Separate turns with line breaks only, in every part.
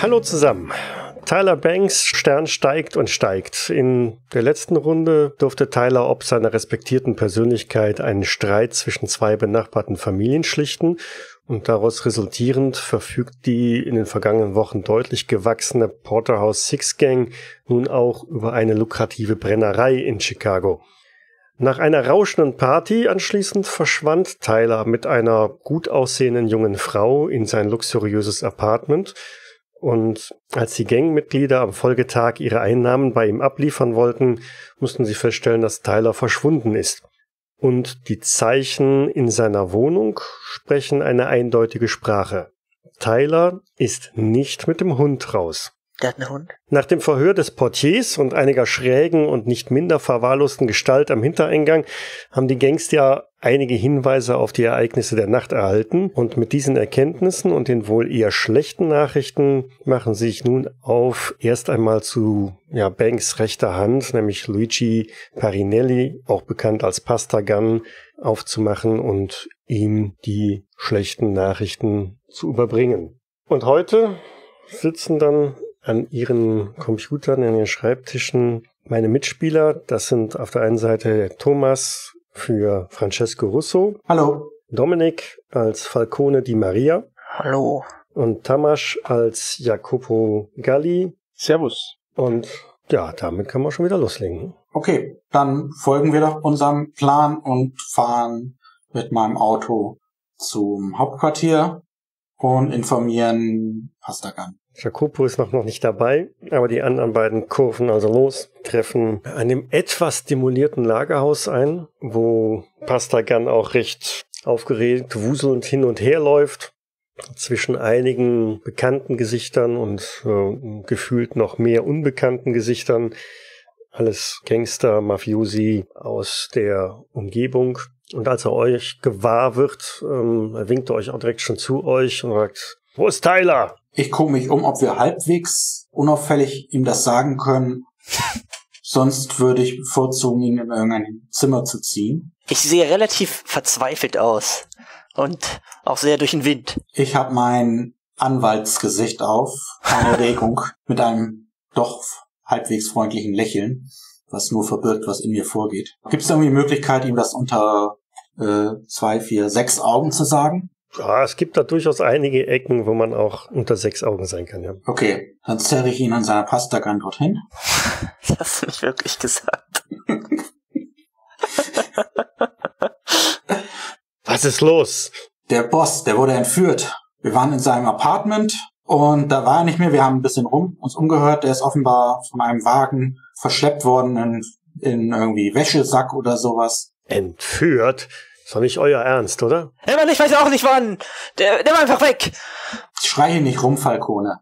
Hallo zusammen. Tyler Banks' Stern steigt und steigt. In der letzten Runde durfte Tyler ob seiner respektierten Persönlichkeit einen Streit zwischen zwei benachbarten Familien schlichten und daraus resultierend verfügt die in den vergangenen Wochen deutlich gewachsene Porterhouse Six Gang nun auch über eine lukrative Brennerei in Chicago. Nach einer rauschenden Party anschließend verschwand Tyler mit einer gut aussehenden jungen Frau in sein luxuriöses Apartment. Und als die Gangmitglieder am Folgetag ihre Einnahmen bei ihm abliefern wollten, mussten sie feststellen, dass Tyler verschwunden ist. Und die Zeichen in seiner Wohnung sprechen eine eindeutige Sprache. Tyler ist nicht mit dem Hund raus.
Der hat einen Hund?
Nach dem Verhör des Portiers und einiger schrägen und nicht minder verwahrlosten Gestalt am Hintereingang haben die Gangster einige Hinweise auf die Ereignisse der Nacht erhalten und mit diesen Erkenntnissen und den wohl eher schlechten Nachrichten machen sie sich nun auf erst einmal zu Banks rechter Hand, nämlich Luigi Parinelli, auch bekannt als Pasta Gun, aufzumachen und ihm die schlechten Nachrichten zu überbringen. Und heute sitzen dann an ihren Computern, an ihren Schreibtischen meine Mitspieler. Das sind auf der einen Seite Thomas für Francesco Russo.
Hallo.
Dominik als Falcone Di Maria.
Hallo.
Und Tamas als Jacopo Galli.
Servus.
Und ja, damit können wir schon wieder loslegen.
Okay, dann folgen wir doch unserem Plan und fahren mit meinem Auto zum Hauptquartier und informieren Pasta Gun.
Jacopo ist noch nicht dabei, aber die anderen beiden kurven also los, treffen an einem etwas demolierten Lagerhaus ein, wo Pasta Gun auch recht aufgeregt, wuselnd hin und her läuft, zwischen einigen bekannten Gesichtern und gefühlt noch mehr unbekannten Gesichtern. Alles Gangster, Mafiosi aus der Umgebung. Und als er euch gewahr wird, winkt er euch auch direkt schon zu euch und sagt, wo ist Tyler?
Ich gucke mich um, ob wir halbwegs unauffällig ihm das sagen können. Sonst würde ich bevorzugen, ihn in irgendein Zimmer zu ziehen.
Ich sehe relativ verzweifelt aus und auch sehr durch den Wind.
Ich habe mein Anwaltsgesicht auf, keine Regung, mit einem doch halbwegs freundlichen Lächeln, was nur verbirgt, was in mir vorgeht. Gibt es irgendwie die Möglichkeit, ihm das unter 2, 4, 6 Augen zu sagen?
Ja, es gibt da durchaus einige Ecken, wo man auch unter 6 Augen sein kann, ja.
Okay, dann zerre ich ihn an seiner Pasta Gun dorthin.
Das hast du nicht wirklich gesagt.
Was ist los?
Der Boss, der wurde entführt. Wir waren in seinem Apartment und da war er nicht mehr. Wir haben ein bisschen uns umgehört. Der ist offenbar von einem Wagen verschleppt worden in irgendwie Wäschesack oder sowas.
Entführt? Ist doch nicht euer Ernst, oder?
Ja, Mann, ich weiß auch nicht wann. Der war einfach weg.
Schrei hier nicht rum, Falcone.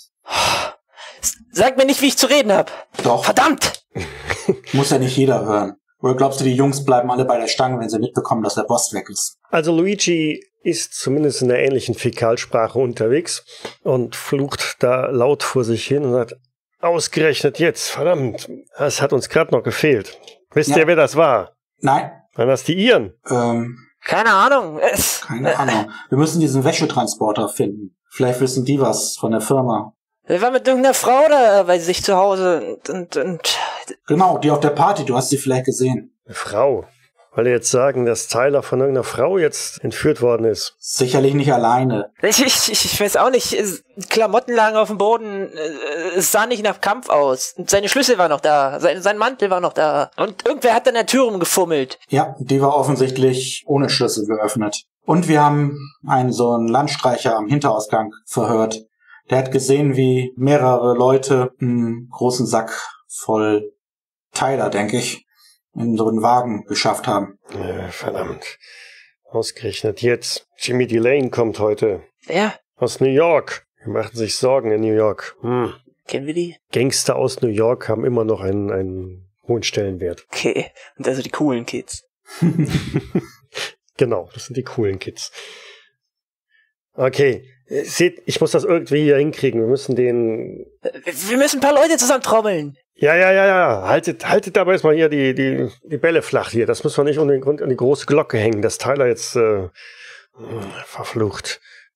Sag mir nicht, wie ich zu reden hab.
Doch.
Verdammt!
Muss ja nicht jeder hören. Oder glaubst du, die Jungs bleiben alle bei der Stange, wenn sie mitbekommen, dass der Boss weg ist?
Also Luigi ist zumindest in einer ähnlichen Fäkalsprache unterwegs und flucht da laut vor sich hin und sagt, ausgerechnet jetzt, verdammt, das hat uns gerade noch gefehlt. Wisst ihr, wer das war?
Nein.
Waren das die Iren?
Keine Ahnung.
Keine Ahnung. Wir müssen diesen Wäschetransporter finden. Vielleicht wissen die was von der Firma.
Er war mit irgendeiner Frau da bei sich zu Hause und
Genau, die auf der Party, du hast sie vielleicht gesehen.
Eine Frau? Wollt ihr jetzt sagen, dass Tyler von irgendeiner Frau jetzt entführt worden ist?
Sicherlich nicht alleine.
Ich weiß auch nicht. Klamotten lagen auf dem Boden. Es sah nicht nach Kampf aus. Und seine Schlüssel war noch da. Sein Mantel war noch da. Und irgendwer hat an der Tür rumgefummelt.
Ja, die war offensichtlich ohne Schlüssel geöffnet. Und wir haben so einen Landstreicher am Hinterausgang verhört. Der hat gesehen, wie mehrere Leute einen großen Sack voll Tyler, denke ich, in so einen Wagen geschafft haben.
Verdammt. Ausgerechnet jetzt. Jimmy Delane kommt heute.
Wer?
Aus New York. Wir machten sich Sorgen in New York.
Kennen wir die?
Gangster aus New York haben immer noch einen hohen Stellenwert.
Okay, und also die coolen Kids.
Genau, das sind die coolen Kids. Okay, seht, ich muss das irgendwie hier hinkriegen. Wir müssen
ein paar Leute zusammentrommeln.
Ja. Haltet aber erstmal hier die Bälle flach hier. Das müssen wir nicht an die große Glocke hängen, dass Tyler jetzt verflucht.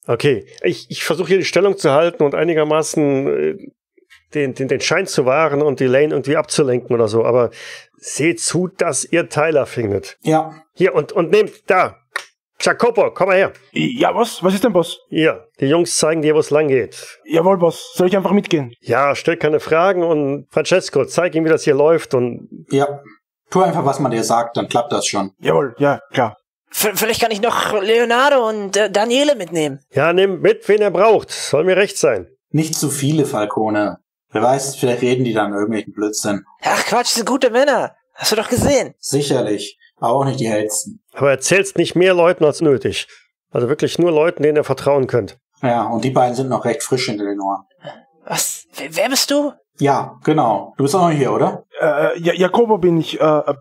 Okay, ich versuche hier die Stellung zu halten und einigermaßen den Schein zu wahren und die Lane irgendwie abzulenken oder so, aber seht zu, dass ihr Tyler findet.
Ja.
Hier, und nehmt da. Jacopo, komm mal her.
Ja, Boss? Was ist denn, Boss?
Hier, die Jungs zeigen dir, wo es lang geht.
Jawohl, Boss. Soll ich einfach mitgehen?
Ja, stell keine Fragen und Francesco, zeig ihm, wie das hier läuft und...
Ja. Tu einfach, was man dir sagt, dann klappt das schon.
Jawohl, ja, klar.
Vielleicht kann ich noch Leonardo und Daniele mitnehmen.
Ja, nimm mit, wen er braucht. Soll mir recht sein.
Nicht zu viele, Falcone. Wer weiß, vielleicht reden die dann irgendwelchen Blödsinn.
Ach Quatsch, das sind gute Männer. Hast du doch gesehen.
Sicherlich. Aber auch nicht die hellsten.
Aber erzähl's nicht mehr Leuten als nötig. Also wirklich nur Leuten, denen ihr vertrauen könnt.
Ja, und die beiden sind noch recht frisch hinter den Ohren.
Was? Wer bist du?
Ja, genau. Du bist auch noch hier, oder?
Jacopo bin ich.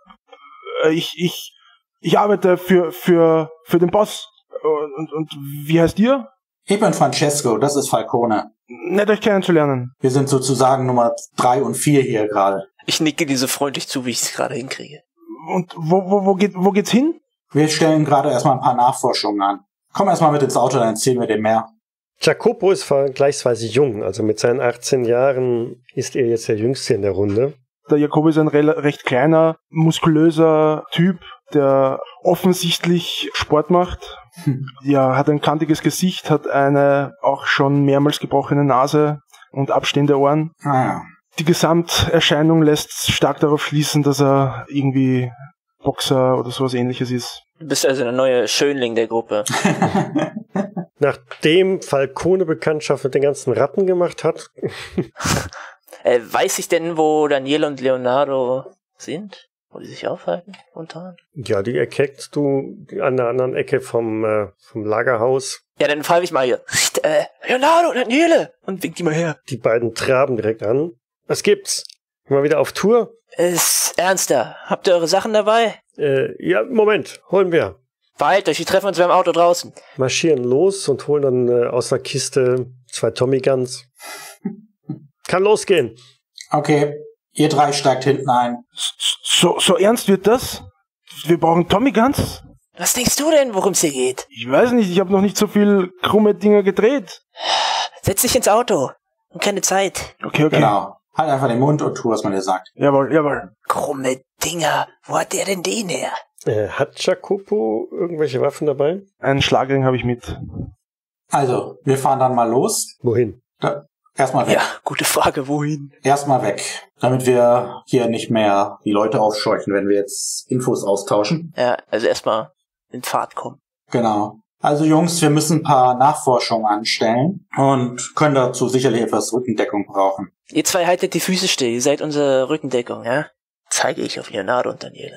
Ich arbeite für den Boss. Und wie heißt ihr?
Ich bin Francesco, das ist Falcone.
Nett, euch kennenzulernen.
Wir sind sozusagen Nummer 3 und 4 hier gerade.
Ich nicke dir so freundlich zu, wie ich es gerade hinkriege.
Und wo geht's hin?
Wir stellen gerade erstmal ein paar Nachforschungen an. Komm erstmal mit ins Auto, dann erzählen wir dir mehr.
Jacopo ist vergleichsweise jung, also mit seinen 18 Jahren ist er jetzt der Jüngste in der Runde.
Der Jacopo ist ein recht kleiner, muskulöser Typ, der offensichtlich Sport macht. Ja, hat ein kantiges Gesicht, hat eine auch schon mehrmals gebrochene Nase und abstehende Ohren.
Naja.
Die Gesamterscheinung lässt stark darauf schließen, dass er irgendwie Boxer oder sowas Ähnliches ist.
Du bist also der neue Schönling der Gruppe.
Nachdem Falcone Bekanntschaft mit den ganzen Ratten gemacht hat.
Weiß ich denn, wo Daniele und Leonardo sind? Wo die sich aufhalten, spontan?
Ja, die erkeckst du an der anderen Ecke vom Lagerhaus.
Ja, dann frage ich mal hier. Leonardo, Daniele! Und wink die mal her.
Die beiden traben direkt an. Was gibt's? Mal wieder auf Tour?
Ist ernster. Habt ihr eure Sachen dabei?
Ja, Moment, holen wir.
Beeilt euch, wir treffen uns beim Auto draußen.
Marschieren los und holen dann aus der Kiste 2 Tommy Guns. Kann losgehen.
Okay, ihr 3 steigt hinten ein.
So ernst wird das? Wir brauchen Tommy Guns?
Was denkst du denn, worum es hier geht?
Ich weiß nicht, ich habe noch nicht so viel krumme Dinger gedreht.
Setz dich ins Auto. Und keine Zeit.
Okay.
Genau. Halt einfach den Mund und tu, was man dir sagt.
Jawohl.
Krumme Dinger. Wo hat der denn den her?
Hat Jacopo irgendwelche Waffen dabei?
Einen Schlagring habe ich mit.
Also, wir fahren dann mal los.
Wohin?
Erstmal weg.
Ja, gute Frage, wohin?
Erstmal weg. Damit wir hier nicht mehr die Leute aufscheuchen, wenn wir jetzt Infos austauschen.
Ja, also erstmal in Fahrt kommen.
Genau. Also Jungs, wir müssen ein paar Nachforschungen anstellen und können dazu sicherlich etwas Rückendeckung brauchen.
Ihr 2 haltet die Füße still, ihr seid unsere Rückendeckung, ja? Zeige ich auf Leonardo und Daniele.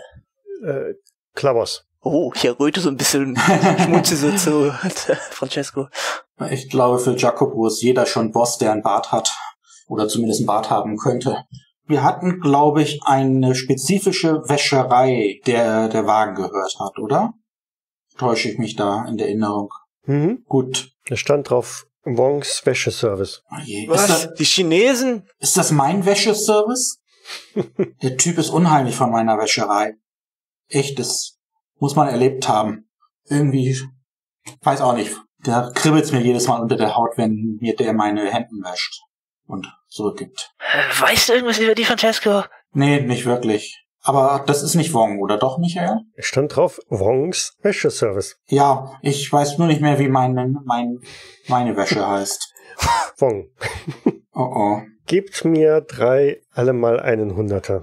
Klappers.
Oh, ich erröte so ein bisschen, schmunze so zu Francesco.
Ich glaube, für Jacopo ist jeder schon Boss, der einen Bart hat. Oder zumindest einen Bart haben könnte. Wir hatten, glaube ich, eine spezifische Wäscherei, der Wagen gehört hat, oder? Täusche ich mich da in der Erinnerung?
Mhm.
Gut.
Da stand drauf Wongs Wäscheservice.
Oh je.
Was? Die Chinesen?
Ist das mein Wäscheservice? Der Typ ist unheimlich von meiner Wäscherei. Echt, das muss man erlebt haben. Irgendwie, weiß auch nicht, da kribbelt's mir jedes Mal unter der Haut, wenn mir der meine Hemden wäscht und zurückgibt.
Weißt du irgendwas über die, Francesco?
Nee, nicht wirklich. Aber das ist nicht Wong, oder doch, Michael?
Es stand drauf Wongs Wäscheservice.
Ja, ich weiß nur nicht mehr, wie meine Wäsche heißt.
Wong.
Oh.
Gebt mir 3 allemal einen 100er.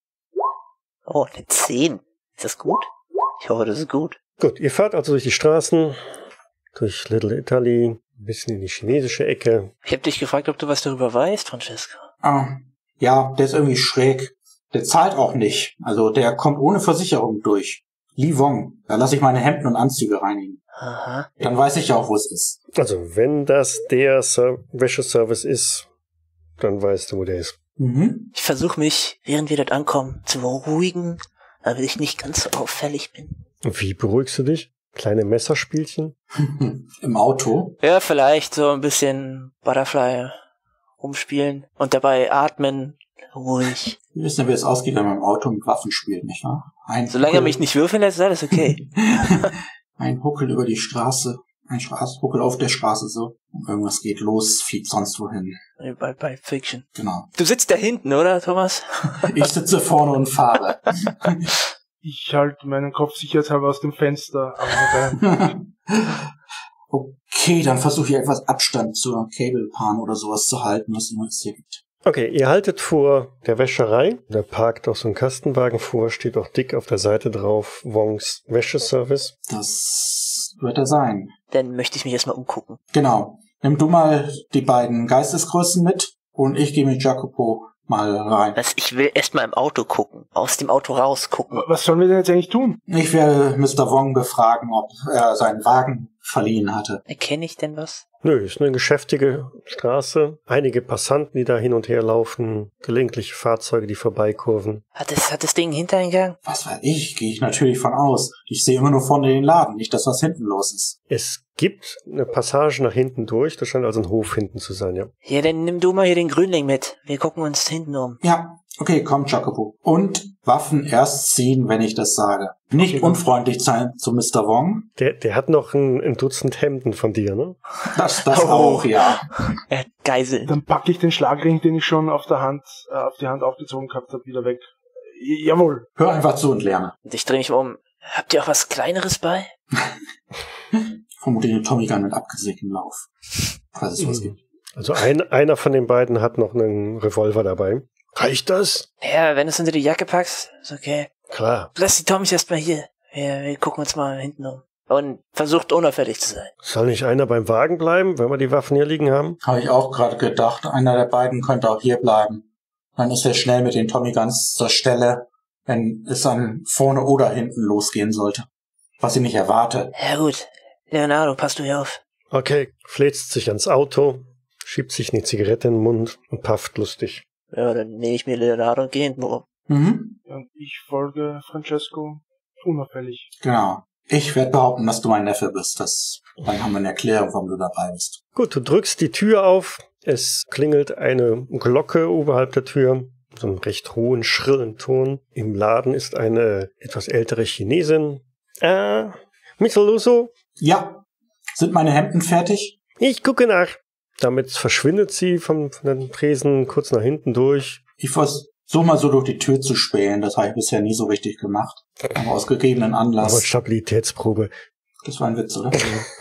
Oh, eine 10. Ist das gut? Ich hoffe, das ist gut.
Gut, ihr fahrt also durch die Straßen, durch Little Italy, ein bisschen in die chinesische Ecke.
Ich habe dich gefragt, ob du was darüber weißt, Francesco.
Ja, der ist irgendwie schräg. Der zahlt auch nicht. Also der kommt ohne Versicherung durch. Li Wong. Da lasse ich meine Hemden und Anzüge reinigen.
Aha.
Dann weiß ich ja auch, wo es ist.
Also, wenn das der Wäscheservice ist, dann weißt du, wo der ist.
Mhm.
Ich versuche mich, während wir dort ankommen, zu beruhigen, damit ich nicht ganz so auffällig bin.
Und wie beruhigst du dich? Kleine Messerspielchen?
Im Auto?
Ja, vielleicht so ein bisschen Butterfly rumspielen und dabei atmen, ruhig.
Wir wissen ja, wie es ausgeht, wenn man im Auto mit Waffen spielt, nicht wahr?
Solange er mich nicht würfeln lässt, ist alles okay.
Ein Huckel über die Straße. Ruckel auf der Straße so. Irgendwas geht los, fliegt sonst wohin.
Bei Fiction.
Genau.
Du sitzt da hinten, oder, Thomas?
Ich sitze vorne und fahre.
Ich halte meinen Kopf sicherheitshalber aus dem Fenster.
Okay, dann versuche ich etwas Abstand zur Cablepan oder sowas zu halten, was immer es hier gibt.
Okay, ihr haltet vor der Wäscherei. Da parkt auch so ein Kastenwagen vor, steht auch dick auf der Seite drauf, Wongs Wäscheservice.
Das wird er sein.
Dann möchte ich mich erstmal umgucken.
Genau. Nimm du mal die beiden Geistesgrößen mit und ich gehe mit Jacopo mal rein.
Ich will erstmal im Auto gucken. Aus dem Auto rausgucken.
Was sollen wir denn jetzt eigentlich tun?
Ich werde Mr. Wong befragen, ob er seinen Wagen verliehen hatte.
Erkenne ich denn was?
Nö, ist eine geschäftige Straße. Einige Passanten, die da hin und her laufen. Gelegentliche Fahrzeuge, die vorbeikurven.
Hat das Ding einen Hintereingang?
Was weiß ich, gehe ich natürlich von aus. Ich sehe immer nur vorne den Laden, nicht das, was hinten los ist.
Es gibt eine Passage nach hinten durch. Das scheint also ein Hof hinten zu sein, ja.
Ja, dann nimm du mal hier den Grünling mit. Wir gucken uns hinten um.
Ja, okay, komm, Jacopo. Und Waffen erst ziehen, wenn ich das sage. Nicht unfreundlich sein zu Mr. Wong.
Der hat noch ein Dutzend Hemden von dir, ne?
Das auch, ja.
Geisel.
Dann packe ich den Schlagring, den ich schon auf die Hand aufgezogen gehabt habe, wieder weg. Jawohl.
Hör einfach zu und lerne.
Und ich drehe mich um. Habt ihr auch was Kleineres bei?
Vermutlich eine Tommy Gun mit abgesägtem Lauf. Falls es was gibt.
Also einer von den beiden hat noch einen Revolver dabei. Reicht das?
Ja, wenn du es unter die Jacke packst, ist okay.
Klar.
Lass die Tommys erstmal hier. Wir gucken uns mal hinten um. Und versucht unauffällig zu sein.
Soll nicht einer beim Wagen bleiben, wenn wir die Waffen hier liegen haben?
Habe ich auch gerade gedacht. Einer der beiden könnte auch hier bleiben. Dann ist er schnell mit den Tommy Guns zur Stelle, wenn es dann vorne oder hinten losgehen sollte. Was ich nicht erwarte.
Ja gut. Leonardo, passt du hier auf.
Okay, fläzt sich ans Auto, schiebt sich eine Zigarette in den Mund und pafft lustig.
Ja, dann nehme ich mir Leonardo und gehe hinten um.
Mhm.
Und ich folge Francesco unauffällig.
Genau. Ich werde behaupten, dass du mein Neffe bist. Dann haben wir eine Erklärung, warum du dabei bist.
Gut, du drückst die Tür auf. Es klingelt eine Glocke oberhalb der Tür. So einen recht hohen, schrillen Ton. Im Laden ist eine etwas ältere Chinesin. Mr. Lusso?
Ja. Sind meine Hemden fertig?
Ich gucke nach. Damit verschwindet sie von den Tresen kurz nach hinten durch.
Ich versuche mal so durch die Tür zu spähen. Das habe ich bisher nie so richtig gemacht. Aber aus gegebenen
Aber
Anlass.
Stabilitätsprobe.
Das war ein Witz, oder?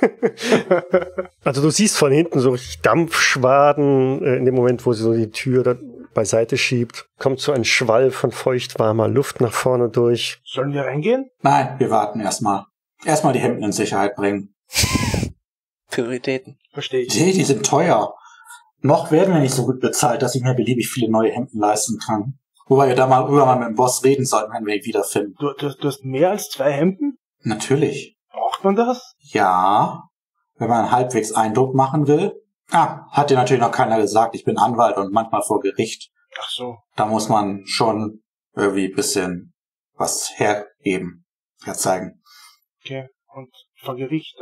Also du siehst von hinten so richtig Dampfschwaden. In dem Moment, wo sie so die Tür da beiseite schiebt, kommt so ein Schwall von feuchtwarmer Luft nach vorne durch.
Sollen wir reingehen?
Nein, wir warten erstmal. Erstmal die Hemden in Sicherheit bringen.
Prioritäten.
Verstehe ich.
Die sind teuer. Noch werden wir nicht so gut bezahlt, dass ich mir beliebig viele neue Hemden leisten kann. Wobei wir da mal mit dem Boss reden sollten, wenn wir ihn wiederfinden.
Du hast mehr als 2 Hemden?
Natürlich.
Braucht man das?
Ja, wenn man halbwegs Eindruck machen will. Hat dir natürlich noch keiner gesagt, ich bin Anwalt und manchmal vor Gericht.
Ach so.
Da muss man schon irgendwie ein bisschen was hergeben, herzeigen.
Okay. Und vor Gericht?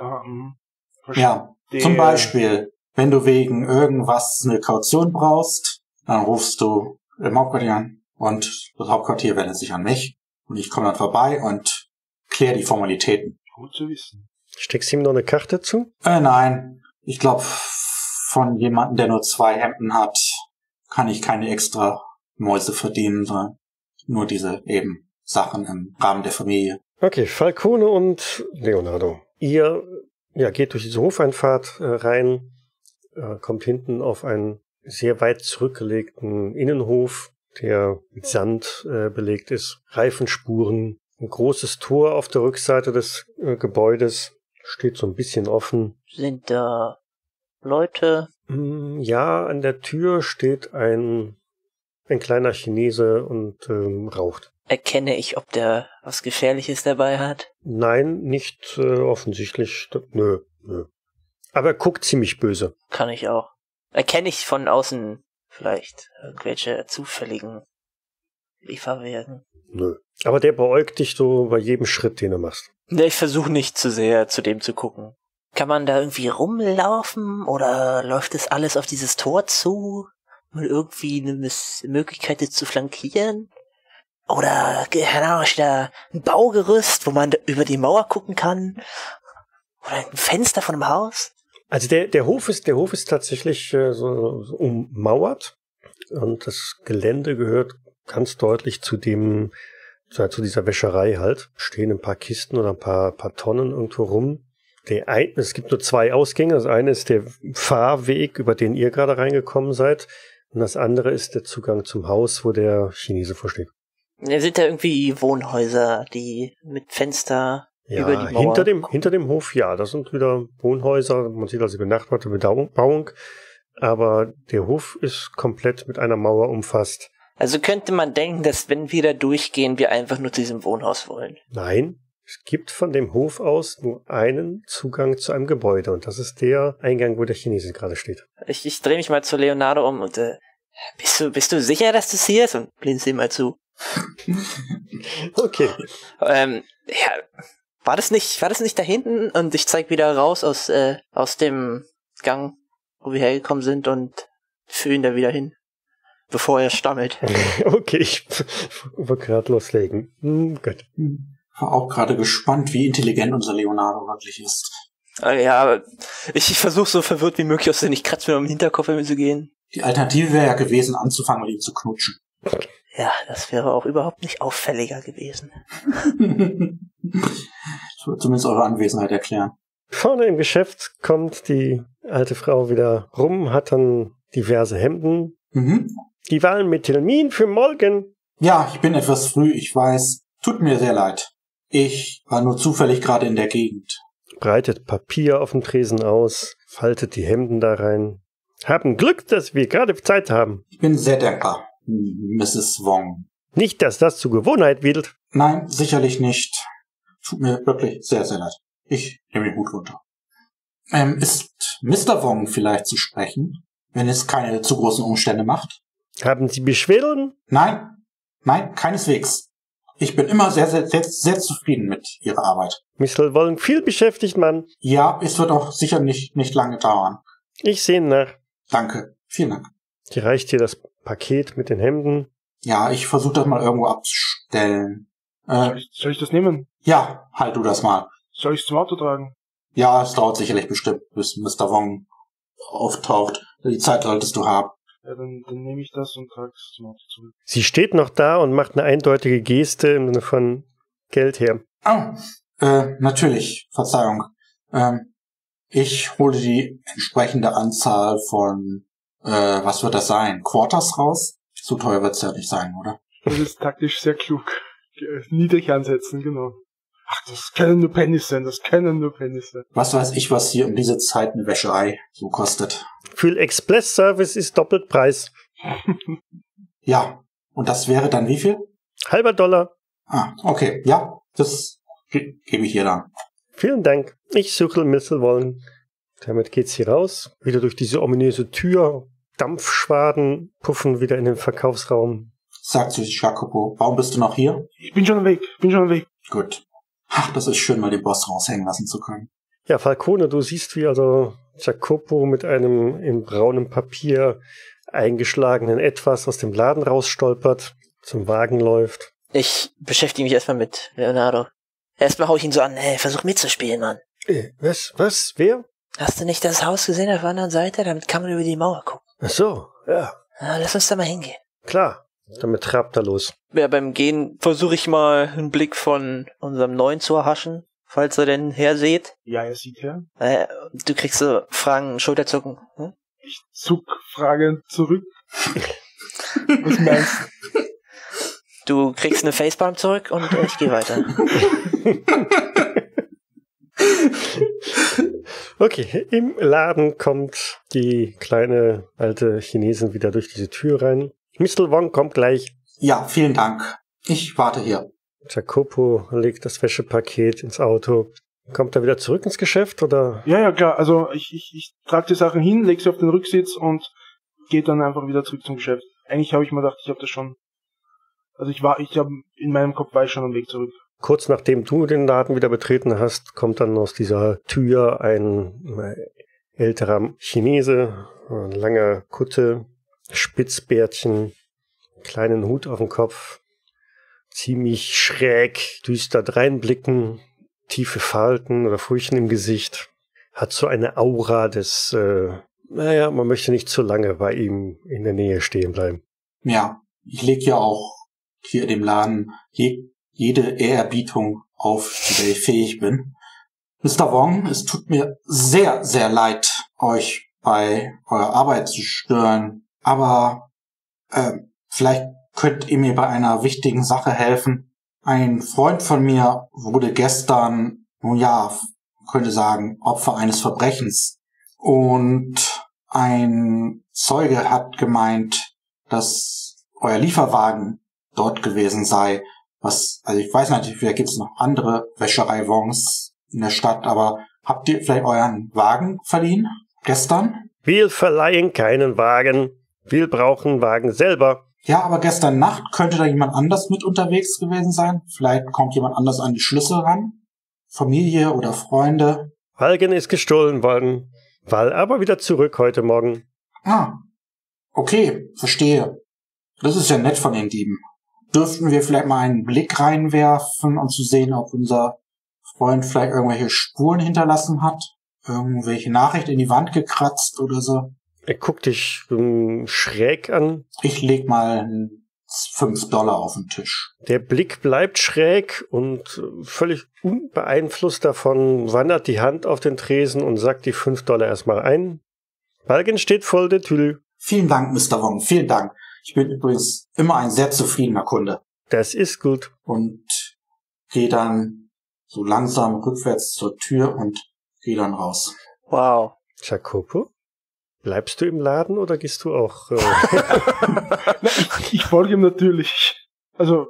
Ja, zum Beispiel, wenn du wegen irgendwas eine Kaution brauchst, dann rufst du im Hauptquartier an und das Hauptquartier wendet sich an mich und ich komme dann vorbei und kläre die Formalitäten.
Gut zu wissen.
Steckst du ihm noch eine Karte zu?
Nein, ich glaube, von jemandem, der nur 2 Hemden hat, kann ich keine extra Mäuse verdienen, sondern nur diese eben Sachen im Rahmen der Familie.
Okay, Falcone und Leonardo. Ihr geht durch diese Hofeinfahrt rein, kommt hinten auf einen sehr weit zurückgelegten Innenhof, der mit Sand belegt ist, Reifenspuren, ein großes Tor auf der Rückseite des Gebäudes, steht so ein bisschen offen.
Sind da Leute?
Ja, an der Tür steht ein kleiner Chinese und raucht.
Erkenne ich, ob der was Gefährliches dabei hat?
Nein, nicht offensichtlich. Nö. Aber er guckt ziemlich böse.
Kann ich auch. Erkenne ich von außen vielleicht irgendwelche zufälligen Lieferwegen?
Nö. Aber der beäugt dich so bei jedem Schritt, den du machst.
Ja, ich versuche nicht zu sehr zu dem zu gucken. Kann man da irgendwie rumlaufen oder läuft das alles auf dieses Tor zu? Mal irgendwie eine Möglichkeit das zu flankieren? Oder, keine Ahnung, ist da ein Baugerüst, wo man über die Mauer gucken kann? Oder ein Fenster von einem Haus?
Also der Hof ist tatsächlich so ummauert und das Gelände gehört ganz deutlich zu dieser Wäscherei halt. Stehen ein paar Kisten oder ein paar Tonnen irgendwo rum. Es gibt nur 2 Ausgänge. Das eine ist der Fahrweg, über den ihr gerade reingekommen seid. Und das andere ist der Zugang zum Haus, wo der Chinese vorsteht.
Ja, sind da irgendwie Wohnhäuser, die mit Fenster über die Mauer?
Hinter dem Hof, ja. Das sind wieder Wohnhäuser. Man sieht also benachbarte Bebauung. Aber der Hof ist komplett mit einer Mauer umfasst.
Also könnte man denken, dass wenn wir da durchgehen, wir einfach nur zu diesem Wohnhaus wollen.
Nein, es gibt von dem Hof aus nur einen Zugang zu einem Gebäude. Und das ist der Eingang, wo der Chinese gerade steht.
Ich drehe mich mal zu Leonardo um und bist du sicher, dass das hier ist? Und blinzel ihm mal zu.
Okay.
Ja, war das nicht da hinten? Und ich zeig wieder raus aus dem Gang, wo wir hergekommen sind und führe ihn da wieder hin, bevor er stammelt.
Okay, ich wollte gerade loslegen. Gut.
War auch gerade gespannt, wie intelligent unser Leonardo wirklich ist.
Ja, ich versuche so verwirrt wie möglich aus, denn ich kratze mir am Hinterkopf, wenn wir so gehen.
Die Alternative wäre ja gewesen, anzufangen, mit ihm zu knutschen.
Ja, das wäre auch überhaupt nicht auffälliger gewesen.
Das wird zumindest eure Anwesenheit erklären.
Vorne im Geschäft kommt die alte Frau wieder rum, hat dann diverse Hemden. Die Wahlen mit Termin für morgen.
Ja, ich bin etwas früh, ich weiß. Tut mir sehr leid. Ich war nur zufällig gerade in der Gegend.
Breitet Papier auf dem Tresen aus, faltet die Hemden da rein. Haben Glück, dass wir gerade Zeit haben.
Ich bin sehr dankbar, Mrs. Wong.
Nicht, dass das zur Gewohnheit wird.
Nein, sicherlich nicht. Tut mir wirklich sehr, sehr leid. Ich nehme den Hut runter. Ist Mr. Wong vielleicht zu sprechen, wenn es keine zu großen Umstände macht?
Haben Sie Beschwerden?
Nein, keineswegs. Ich bin immer sehr, sehr, sehr, sehr zufrieden mit Ihrer Arbeit.
Mr. Wong viel beschäftigt, Mann.
Ja, es wird auch sicher nicht lange dauern.
Ich sehe nach.
Danke, vielen Dank.
Sie reicht dir das Paket mit den Hemden.
Ja, ich versuche das mal irgendwo abzustellen.
Soll ich das nehmen?
Ja, halt du das mal.
Soll ich es zum Auto tragen?
Ja, es dauert sicherlich bestimmt, bis Mr. Wong auftaucht. Die Zeit solltest du haben.
Ja, dann nehme ich das und trage es zum Auto zurück.
Sie steht noch da und macht eine eindeutige Geste im Sinne von Geld her.
Oh, natürlich, Verzeihung. Ich hole die entsprechende Anzahl von, was wird das sein? Quarters raus? So teuer wird's ja nicht sein, oder?
Das ist taktisch sehr klug. Niedrig ansetzen, genau. Ach, das können nur Pennies sein,
Was weiß ich, was hier um diese Zeit eine Wäscherei so kostet.
Für Express-Service ist doppelt Preis.
Ja, und das wäre dann wie viel?
$0,50.
Ah, okay, ja, das gebe ich ihr dann.
Vielen Dank. Ich suche Mr. Wong. Damit geht's hier raus. Wieder durch diese ominöse Tür. Dampfschwaden puffen wieder in den Verkaufsraum.
Sagt zu Jacopo, warum bist du noch hier?
Ich bin schon am Weg.
Gut. Ach, das ist schön, mal den Boss raushängen lassen zu können.
Ja, Falcone, du siehst, wie also Jacopo mit einem in braunem Papier eingeschlagenen Etwas aus dem Laden rausstolpert, zum Wagen läuft.
Ich beschäftige mich erstmal mit Leonardo. Erstmal hau ich ihn so an, hey, versuch mitzuspielen, Mann.
Was? Wer?
Hast du nicht das Haus gesehen auf der anderen Seite? Damit kann man über die Mauer gucken.
Ach so, ja.
Na, lass uns da mal hingehen.
Klar, damit trabt er los.
Ja, beim Gehen versuche ich mal einen Blick von unserem Neuen zu erhaschen, falls er denn herseht.
Ja, er sieht her.
Du kriegst so Fragen, Schulterzucken. Hm?
Ich zuck fragend zurück. Was meinst du?
Du kriegst eine Facepalm zurück und ich gehe weiter.
Okay, im Laden kommt die kleine alte Chinesin wieder durch diese Tür rein. Mr. Wong kommt gleich.
Ja, vielen Dank. Ich warte hier.
Jacopo legt das Wäschepaket ins Auto. Kommt er wieder zurück ins Geschäft, oder?
Ja, klar. Also ich trage die Sachen hin, lege sie auf den Rücksitz und gehe dann einfach wieder zurück zum Geschäft. Eigentlich habe ich mir gedacht, ich habe das schon. Also in meinem Kopf war ich schon am Weg zurück.
Kurz nachdem du den Laden wieder betreten hast, kommt dann aus dieser Tür ein älterer Chinese, langer Kutte, Spitzbärtchen, kleinen Hut auf dem Kopf, ziemlich schräg, düster dreinblicken, tiefe Falten oder Furchen im Gesicht. Hat so eine Aura des, man möchte nicht zu lange bei ihm in der Nähe stehen bleiben.
Ja, ich lege ja auch hier in dem Laden jede Ehrerbietung auf, zu der ich fähig bin. Mr. Wong, es tut mir sehr, sehr leid, euch bei eurer Arbeit zu stören, aber vielleicht könnt ihr mir bei einer wichtigen Sache helfen. Ein Freund von mir wurde gestern, nun ja, könnte sagen, Opfer eines Verbrechens. Und ein Zeuge hat gemeint, dass euer Lieferwagen dort gewesen sei. Also ich weiß nicht, vielleicht gibt es noch andere Wäscherei-Wongs in der Stadt, aber habt ihr vielleicht euren Wagen verliehen gestern?
Wir verleihen keinen Wagen. Wir brauchen einen Wagen selber.
Ja, aber gestern Nacht könnte da jemand anders mit unterwegs gewesen sein. Vielleicht kommt jemand anders an die Schlüssel ran. Familie oder Freunde.
Wagen ist gestohlen worden. War aber wieder zurück heute Morgen.
Ah, okay, verstehe. Das ist ja nett von den Dieben. Dürften wir vielleicht mal einen Blick reinwerfen, um zu sehen, ob unser Freund vielleicht irgendwelche Spuren hinterlassen hat? Irgendwelche Nachricht in die Wand gekratzt oder so?
Er guckt dich schräg an.
Ich leg mal $5 auf den Tisch.
Der Blick bleibt schräg und völlig unbeeinflusst davon wandert die Hand auf den Tresen und sackt die $5 erstmal ein. Balken steht voll der Tüll.
Vielen Dank, Mr. Wong, vielen Dank. Ich bin übrigens immer ein sehr zufriedener Kunde.
Das ist gut.
Und gehe dann so langsam rückwärts zur Tür und gehe dann raus.
Wow.
Jacopo? Bleibst du im Laden oder gehst du auch?
Ich folge ihm natürlich. Also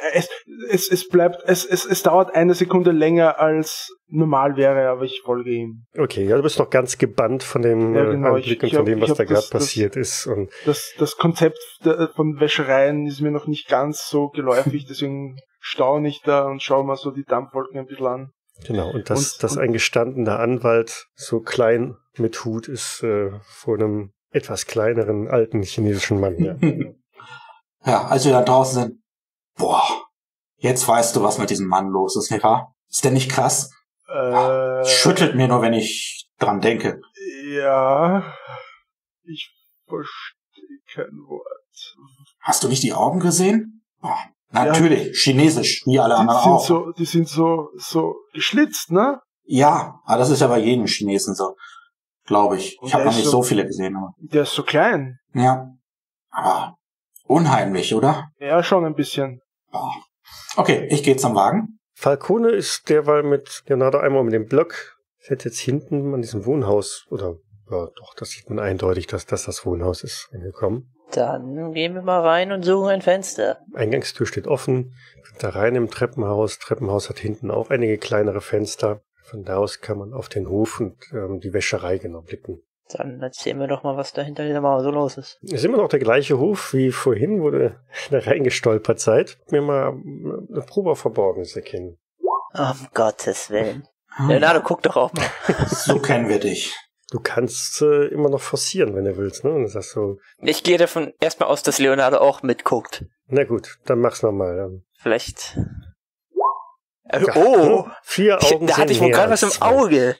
es dauert eine Sekunde länger als normal wäre, aber ich folge ihm.
Okay, ja, du bist noch ganz gebannt von dem Anblick und von dem, was da gerade passiert ist. Und
das Konzept von Wäschereien ist mir noch nicht ganz so geläufig, deswegen staune ich da und schaue mal so die Dampfwolken ein bisschen an.
Genau, und dass ein gestandener Anwalt so klein mit Hut ist vor einem etwas kleineren, alten chinesischen Mann. Ja.
Ja, als wir da draußen sind, jetzt weißt du, was mit diesem Mann los ist, nicht wahr? Ist der nicht krass? Schüttelt mir nur, wenn ich dran denke.
Ja, ich verstehe kein Wort.
Hast du nicht die Augen gesehen? Oh, natürlich, ja. Chinesisch, wie alle anderen auch.
Die sind so geschlitzt, ne?
Ja, aber das ist ja bei jedem Chinesen so, glaube ich. Ich habe noch nicht so viele gesehen. Aber.
Der ist so klein.
Ja, aber unheimlich, oder?
Ja, schon ein bisschen.
Oh. Okay, ich gehe zum Wagen.
Falcone ist derweil mit Leonardo einmal mit dem Block. Ich hätte jetzt hinten an diesem Wohnhaus, oder ja doch, das sieht man eindeutig, dass das Wohnhaus ist, angekommen.
Dann gehen wir mal rein und suchen ein Fenster.
Eingangstür steht offen. Da rein im Treppenhaus. Treppenhaus hat hinten auch einige kleinere Fenster. Von da aus kann man auf den Hof und die Wäscherei genau blicken.
Dann erzähl mir doch mal, was da hinter dieser Mauer so los ist.
Ist immer noch der gleiche Hof wie vorhin, wo du da reingestolpert seid. Mir mal eine Probe auf Verborgenes erkennen.
Um Gottes Willen. Leonardo, guck doch auch mal.
So kennen wir dich.
Du kannst immer noch forcieren, wenn du willst, ne? Und das ist so.
Ich gehe davon erstmal aus, dass Leonardo auch mitguckt.
Na gut, dann mach's nochmal.
Vielleicht.
Oh! 4 Augen.
Da hatte ich wohl gerade was im Auge.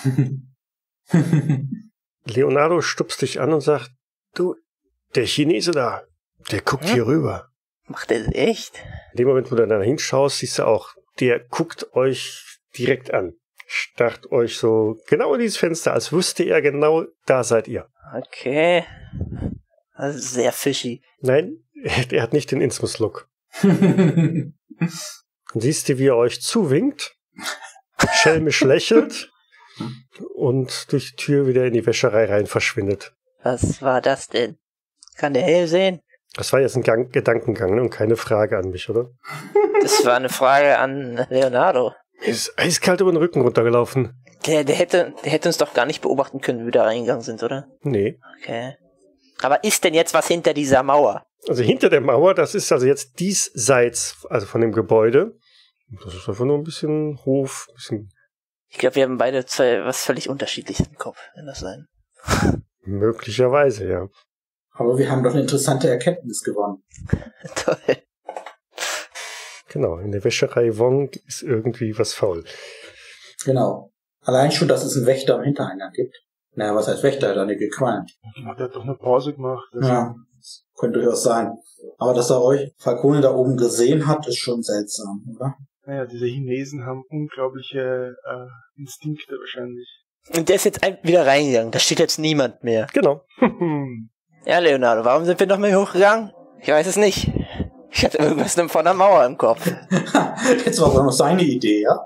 Leonardo stupst dich an und sagt, du, der Chinese da, der guckt hier rüber.
Macht er das echt?
In dem Moment, wo du da hinschaust, siehst du auch, der guckt euch direkt an. Starrt euch so genau in dieses Fenster, als wüsste er genau, da seid ihr.
Okay. Das ist sehr fishy.
Nein, er hat nicht den Innsmus-Look. Und siehst du, wie er euch zuwinkt, schelmisch lächelt und durch die Tür wieder in die Wäscherei rein verschwindet.
Was war das denn? Kann der hell sehen?
Das war jetzt ein Gedankengang, ne? Und keine Frage an mich, oder?
Das war eine Frage an Leonardo.
Ist eiskalt über den Rücken runtergelaufen.
Der hätte uns doch gar nicht beobachten können, wie wir da reingegangen sind, oder?
Nee.
Okay. Aber ist denn jetzt was hinter dieser Mauer?
Also hinter der Mauer, das ist also jetzt diesseits, also von dem Gebäude. Das ist einfach nur ein bisschen Hof, ein bisschen.
Ich glaube, wir haben beide was völlig Unterschiedliches im Kopf, wenn das sein.
Möglicherweise, ja.
Aber wir haben doch eine interessante Erkenntnis gewonnen.
Toll.
Genau, in der Wäscherei Wong ist irgendwie was faul.
Genau. Allein schon, dass es einen Wächter am Hintereingang gibt. Naja, was heißt Wächter? Er hat da nicht gequalmt.
Genau, der hat doch eine Pause gemacht. Also.
Ja, das könnte durchaus sein. Aber dass er euch Falcone da oben gesehen hat, ist schon seltsam, oder?
Naja, diese Chinesen haben unglaubliche Instinkte wahrscheinlich.
Und der ist jetzt wieder reingegangen. Da steht jetzt niemand mehr.
Genau.
Ja, Leonardo, warum sind wir noch mal hochgegangen? Ich weiß es nicht. Ich hatte irgendwas von der Mauer im Kopf.
Jetzt war aber noch seine Idee, ja?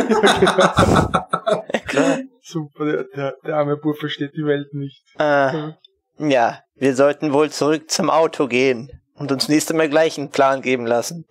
Klar.
Super, der arme Bub versteht die Welt nicht.
Ja, wir sollten wohl zurück zum Auto gehen und uns nächstes Mal gleich einen Plan geben lassen.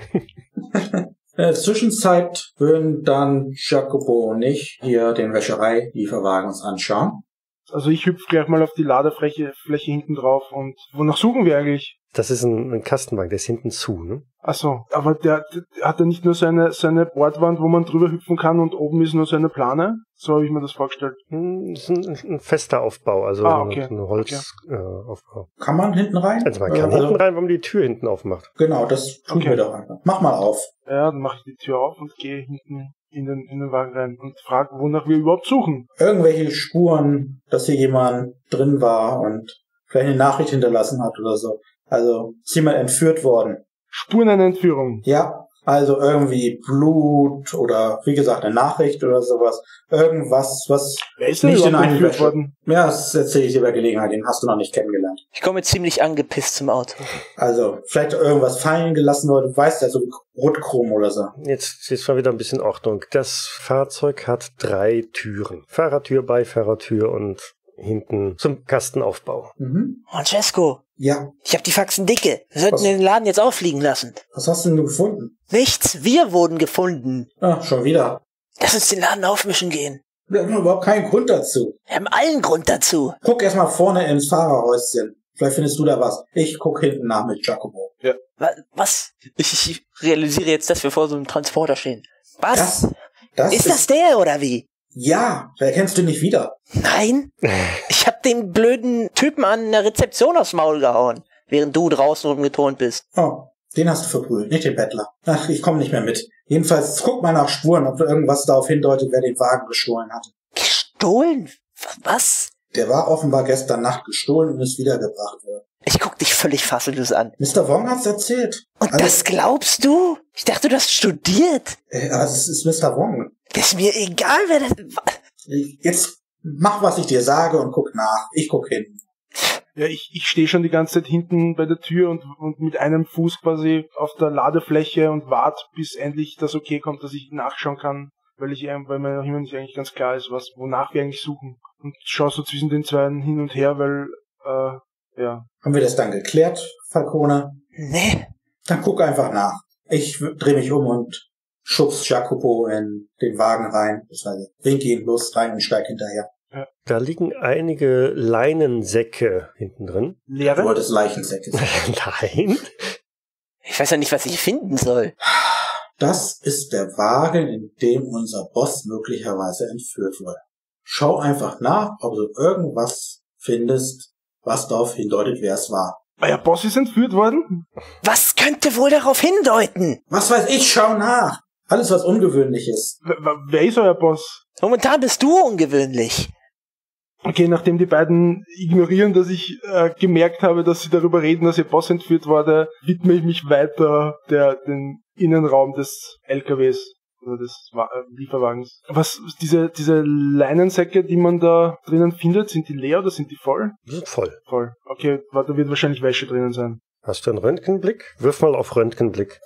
In der Zwischenzeit würden dann Jacopo und ich hier den Wäscherei-Lieferwagen uns anschauen.
Also ich hüpfe gleich mal auf die Ladefläche hinten drauf und wonach suchen wir eigentlich?
Das ist ein Kastenwagen, der ist hinten zu, ne?
Ach so, aber der hat ja nicht nur seine Bordwand, wo man drüber hüpfen kann und oben ist nur seine Plane? So habe ich mir das vorgestellt.
Das ist ein fester Aufbau, also
okay.
ein Holzaufbau.
Kann man hinten rein?
Also man kann hinten rein, wenn man die Tür hinten aufmacht.
Genau, das tun wir doch einfach. Mach mal auf.
Ja, dann mache ich die Tür auf und gehe hinten in den Wagen rein und frage, wonach wir überhaupt suchen.
Irgendwelche Spuren, dass hier jemand drin war und vielleicht eine Nachricht hinterlassen hat oder so. Also ist jemand entführt worden.
Spuren einer Entführung?
Ja, also irgendwie Blut oder wie gesagt eine Nachricht oder sowas. Irgendwas, was
Wer ist denn
nicht in
überhaupt
einen
entführt worden?
Ja, das erzähle ich dir bei Gelegenheit, den hast du noch nicht kennengelernt.
Ich komme ziemlich angepisst zum Auto.
Also vielleicht irgendwas fallen gelassen oder du weißt ja, so Rotchrom oder so.
Jetzt mal wieder ein bisschen Ordnung. Das Fahrzeug hat 3 Türen. Fahrertür, Beifahrertür und hinten zum Kastenaufbau.
Francesco,
Ja,
ich hab die Faxen dicke. Wir sollten
Was?
den Laden jetzt auffliegen lassen.
was hast du denn gefunden?
Nichts, wir wurden gefunden.
Ah, schon wieder.
Lass uns den Laden aufmischen gehen.
Wir haben überhaupt keinen Grund dazu.
Wir haben allen Grund dazu.
Guck erst mal vorne ins Fahrerhäuschen. Vielleicht findest du da was. Ich guck hinten nach mit Jacopo.
Was? Ich realisiere jetzt, dass wir vor so einem Transporter stehen. Was?
Das
Ist das der oder wie?
Ja, wer kennst du nicht wieder?
Nein. Ich hab den blöden Typen an der Rezeption aufs Maul gehauen, während du draußen rumgeturnt bist.
Oh, den hast du verprügelt, nicht den Bettler. Ach, ich komme nicht mehr mit. Jedenfalls guck mal nach Spuren, ob irgendwas darauf hindeutet, wer den Wagen gestohlen hatte.
Gestohlen? Was?
Der war offenbar gestern Nacht gestohlen und ist wiedergebracht worden.
Ich guck dich völlig fassungslos an.
Mr. Wong hat's erzählt.
Und das glaubst du? Ich dachte, du hast studiert.
Also es ist Mr. Wong.
Das ist mir egal, wer das...
Jetzt mach, was ich dir sage und guck nach. Ich guck hin.
Ja, ich stehe schon die ganze Zeit hinten bei der Tür und mit einem Fuß quasi auf der Ladefläche und warte, bis endlich das okay kommt, dass ich nachschauen kann, weil mir noch immer nicht eigentlich ganz klar ist, wonach wir eigentlich suchen. Und schaue so zwischen den zwei hin und her, weil, ja.
Haben wir das dann geklärt, Falcone?
Nee.
Dann guck einfach nach. Ich dreh mich um und schubst Jacopo in den Wagen rein. Das heißt, winke ihn bloß rein und steig hinterher.
Da liegen einige Leinensäcke hinten drin.
Du
Leere?
wolltest Leichensäcke sagen.
Nein.
Ich weiß ja nicht, was ich finden soll.
Das ist der Wagen, in dem unser Boss möglicherweise entführt wurde. Schau einfach nach, ob du irgendwas findest, was darauf hindeutet, wer es war.
Euer Boss ist entführt worden?
Was könnte wohl darauf hindeuten?
Was weiß ich, schau nach! Alles, was ungewöhnlich ist.
Wer ist euer Boss?
Momentan bist du ungewöhnlich.
Okay, nachdem die beiden ignorieren, dass ich gemerkt habe, dass sie darüber reden, dass ihr Boss entführt wurde, widme ich mich weiter den Innenraum des LKWs oder des Lieferwagens. Was, diese Leinensäcke, die man da drinnen findet, sind die leer oder sind die voll?
Die sind voll.
Voll. Okay, da wird wahrscheinlich Wäsche drinnen sein.
Hast du einen Röntgenblick? Wirf mal auf Röntgenblick.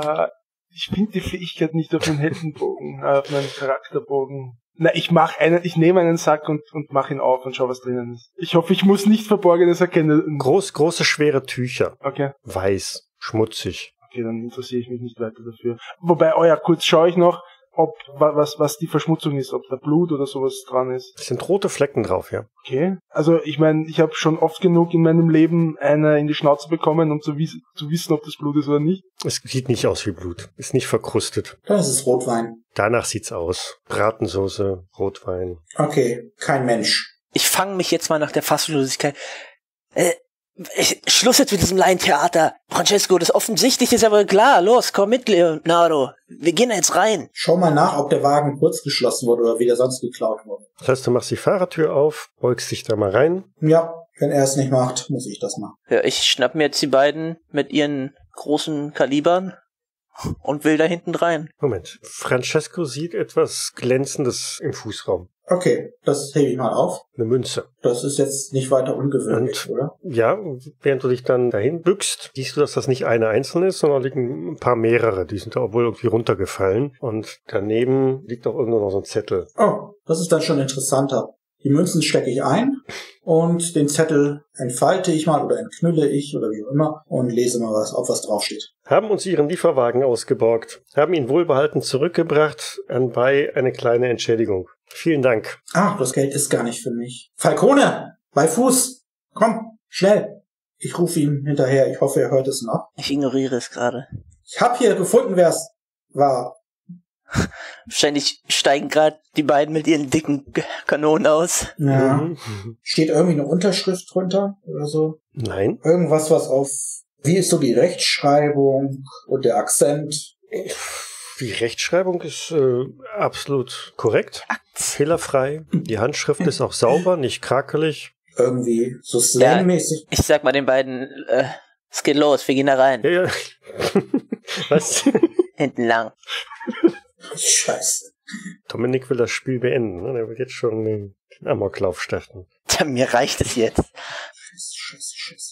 Ich finde die Fähigkeit nicht auf meinen Heldenbogen, auf meinen Charakterbogen. Na, ich nehme einen Sack und mache ihn auf und schau, was drinnen ist. Ich hoffe, ich muss nicht Verborgenes erkennen.
Große, schwere Tücher.
Okay.
Weiß, schmutzig.
Okay, dann interessiere ich mich nicht weiter dafür. Wobei, kurz schaue ich noch, ob was die Verschmutzung ist, ob da Blut oder sowas dran ist.
Es sind rote Flecken drauf, ja.
Okay. Also ich meine, ich habe schon oft genug in meinem Leben eine in die Schnauze bekommen, um zu wissen, ob das Blut ist oder nicht.
Es sieht nicht aus wie Blut. Ist nicht verkrustet.
Dann ist es Rotwein.
Danach sieht's aus. Bratensoße, Rotwein.
Okay, kein Mensch.
Ich fange mich jetzt mal nach der Fassungslosigkeit. Schluss jetzt mit diesem Laientheater. Francesco, das Offensichtliche ist aber klar. Los, komm mit, Leonardo. Wir gehen jetzt rein.
Schau mal nach, ob der Wagen kurz geschlossen wurde oder wieder sonst geklaut wurde.
Das heißt, du machst die Fahrertür auf, beugst dich da mal rein.
Ja, wenn er es nicht macht, muss ich das machen.
Ja, ich schnapp mir jetzt die beiden mit ihren großen Kalibern und will da hinten rein.
Moment. Francesco sieht etwas Glänzendes im Fußraum.
Okay, das hebe ich mal auf.
Eine Münze.
Das ist jetzt nicht weiter ungewöhnlich, oder?
Ja, während du dich dann dahin bückst, siehst du, dass das nicht eine einzelne ist, sondern liegen ein paar mehrere. Die sind da wohl irgendwie runtergefallen. Und daneben liegt auch irgendwo noch so ein Zettel.
Oh, das ist dann schon interessanter. Die Münzen stecke ich ein und den Zettel entfalte ich mal oder entknülle ich oder wie auch immer und lese mal, ob was draufsteht.
Haben uns ihren Lieferwagen ausgeborgt, haben ihn wohlbehalten zurückgebracht, anbei eine kleine Entschädigung. Vielen Dank.
Ah, das Geld ist gar nicht für mich. Falcone, bei Fuß. Komm, schnell. Ich rufe ihm hinterher. Ich hoffe, er hört es noch.
Ich ignoriere es gerade.
Ich hab hier gefunden, wer es war.
Wahrscheinlich steigen gerade die beiden mit ihren dicken Kanonen aus.
Ja. Steht irgendwie eine Unterschrift drunter oder so?
Nein.
Irgendwas, was auf... Wie ist so die Rechtschreibung und der Akzent?
Die Rechtschreibung ist absolut korrekt. Fehlerfrei. Die Handschrift ist auch sauber, nicht krakelig.
Irgendwie so slangmäßig.
Ich sag mal den beiden, es geht los, wir gehen da rein.
Ja. Was?
Hinten lang.
Scheiße.
Dominik will das Spiel beenden. Ne? Der wird jetzt schon den Amoklauf starten.
Tja, mir reicht es jetzt.
Scheiße.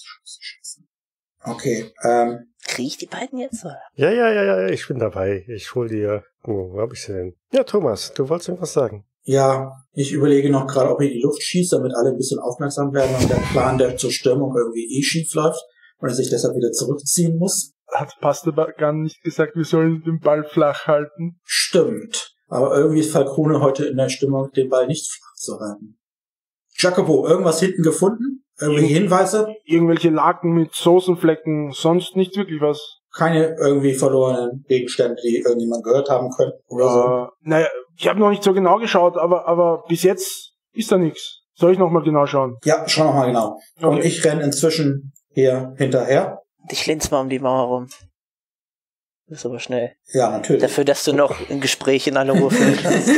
Okay,
Krieg ich die beiden jetzt, oder?
Ja, ich bin dabei. Ich hol dir... Wo hab ich sie denn? Ja, Thomas, du wolltest irgendwas sagen.
ja, ich überlege noch gerade, ob ich in die Luft schieße, damit alle ein bisschen aufmerksam werden und der Plan der zur Stürmung irgendwie schief läuft und er sich deshalb wieder zurückziehen muss.
Hat Pastewka gar nicht gesagt, wir sollen den Ball flach halten?
Stimmt. Aber irgendwie ist Falcone heute in der Stimmung, den Ball nicht flach zu halten. Jacopo, irgendwas hinten gefunden? Irgendwelche Hinweise?
Irgendwelche Laken mit Soßenflecken, sonst nicht wirklich was.
Keine irgendwie verlorenen Gegenstände, die irgendjemand gehört haben könnte oder so?
Naja, ich habe noch nicht so genau geschaut, aber bis jetzt ist da nichts. Soll ich noch mal genau schauen?
Ja, schau noch mal genau.
Okay.
Und ich renn inzwischen hier hinterher.
Ich linse mal um die Mauer rum. Das ist aber schnell.
Ja, natürlich.
Dafür, dass du noch ein Gespräch in aller Ruhe führen kannst.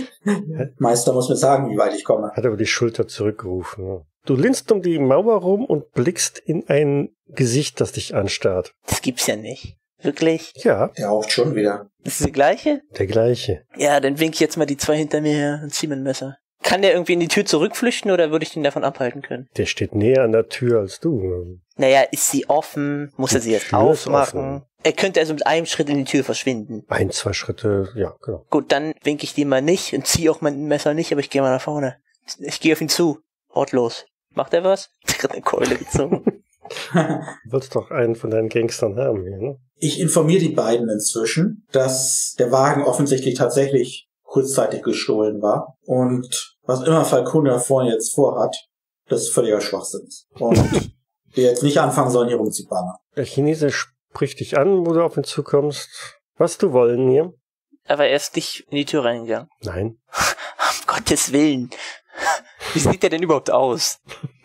Meister muss mir sagen, wie weit ich komme.
Hat über die Schulter zurückgerufen. Ja. Du linst um die Mauer rum und blickst in ein Gesicht, das dich anstarrt.
Das gibt's ja nicht. Wirklich?
Ja,
Der raucht schon wieder.
Ist es die gleiche?
der gleiche.
Ja, dann wink ich jetzt mal die zwei hinter mir her und zieh mir ein Messer. Kann der irgendwie in die Tür zurückflüchten oder würde ich den davon abhalten können?
Der steht näher an der Tür als du.
Naja, ist sie offen? Muss er sie jetzt
Tür ist
aufmachen?
offen.
Er könnte also mit einem Schritt in die Tür verschwinden.
1, 2 Schritte, ja, genau.
Gut, dann wink ich die mal nicht und zieh auch mein Messer nicht, aber ich gehe mal nach vorne. Ich gehe auf ihn zu. Wortlos. Macht er was? Ich hab eine Keule gezogen.
Du wolltest doch einen von deinen Gangstern haben hier, ne?
Ich informiere die beiden inzwischen, dass der Wagen offensichtlich tatsächlich kurzzeitig gestohlen war. Und was immer Falcone da vorne jetzt vorhat, das ist völliger Schwachsinn. Und wir jetzt nicht anfangen sollen, hier rumzuballern.
Der Chinese spricht dich an, wo du auf ihn zukommst. Was du wollen hier?
Aber er ist nicht in die Tür reingegangen.
Nein.
Um Gottes Willen. Wie sieht der denn überhaupt aus?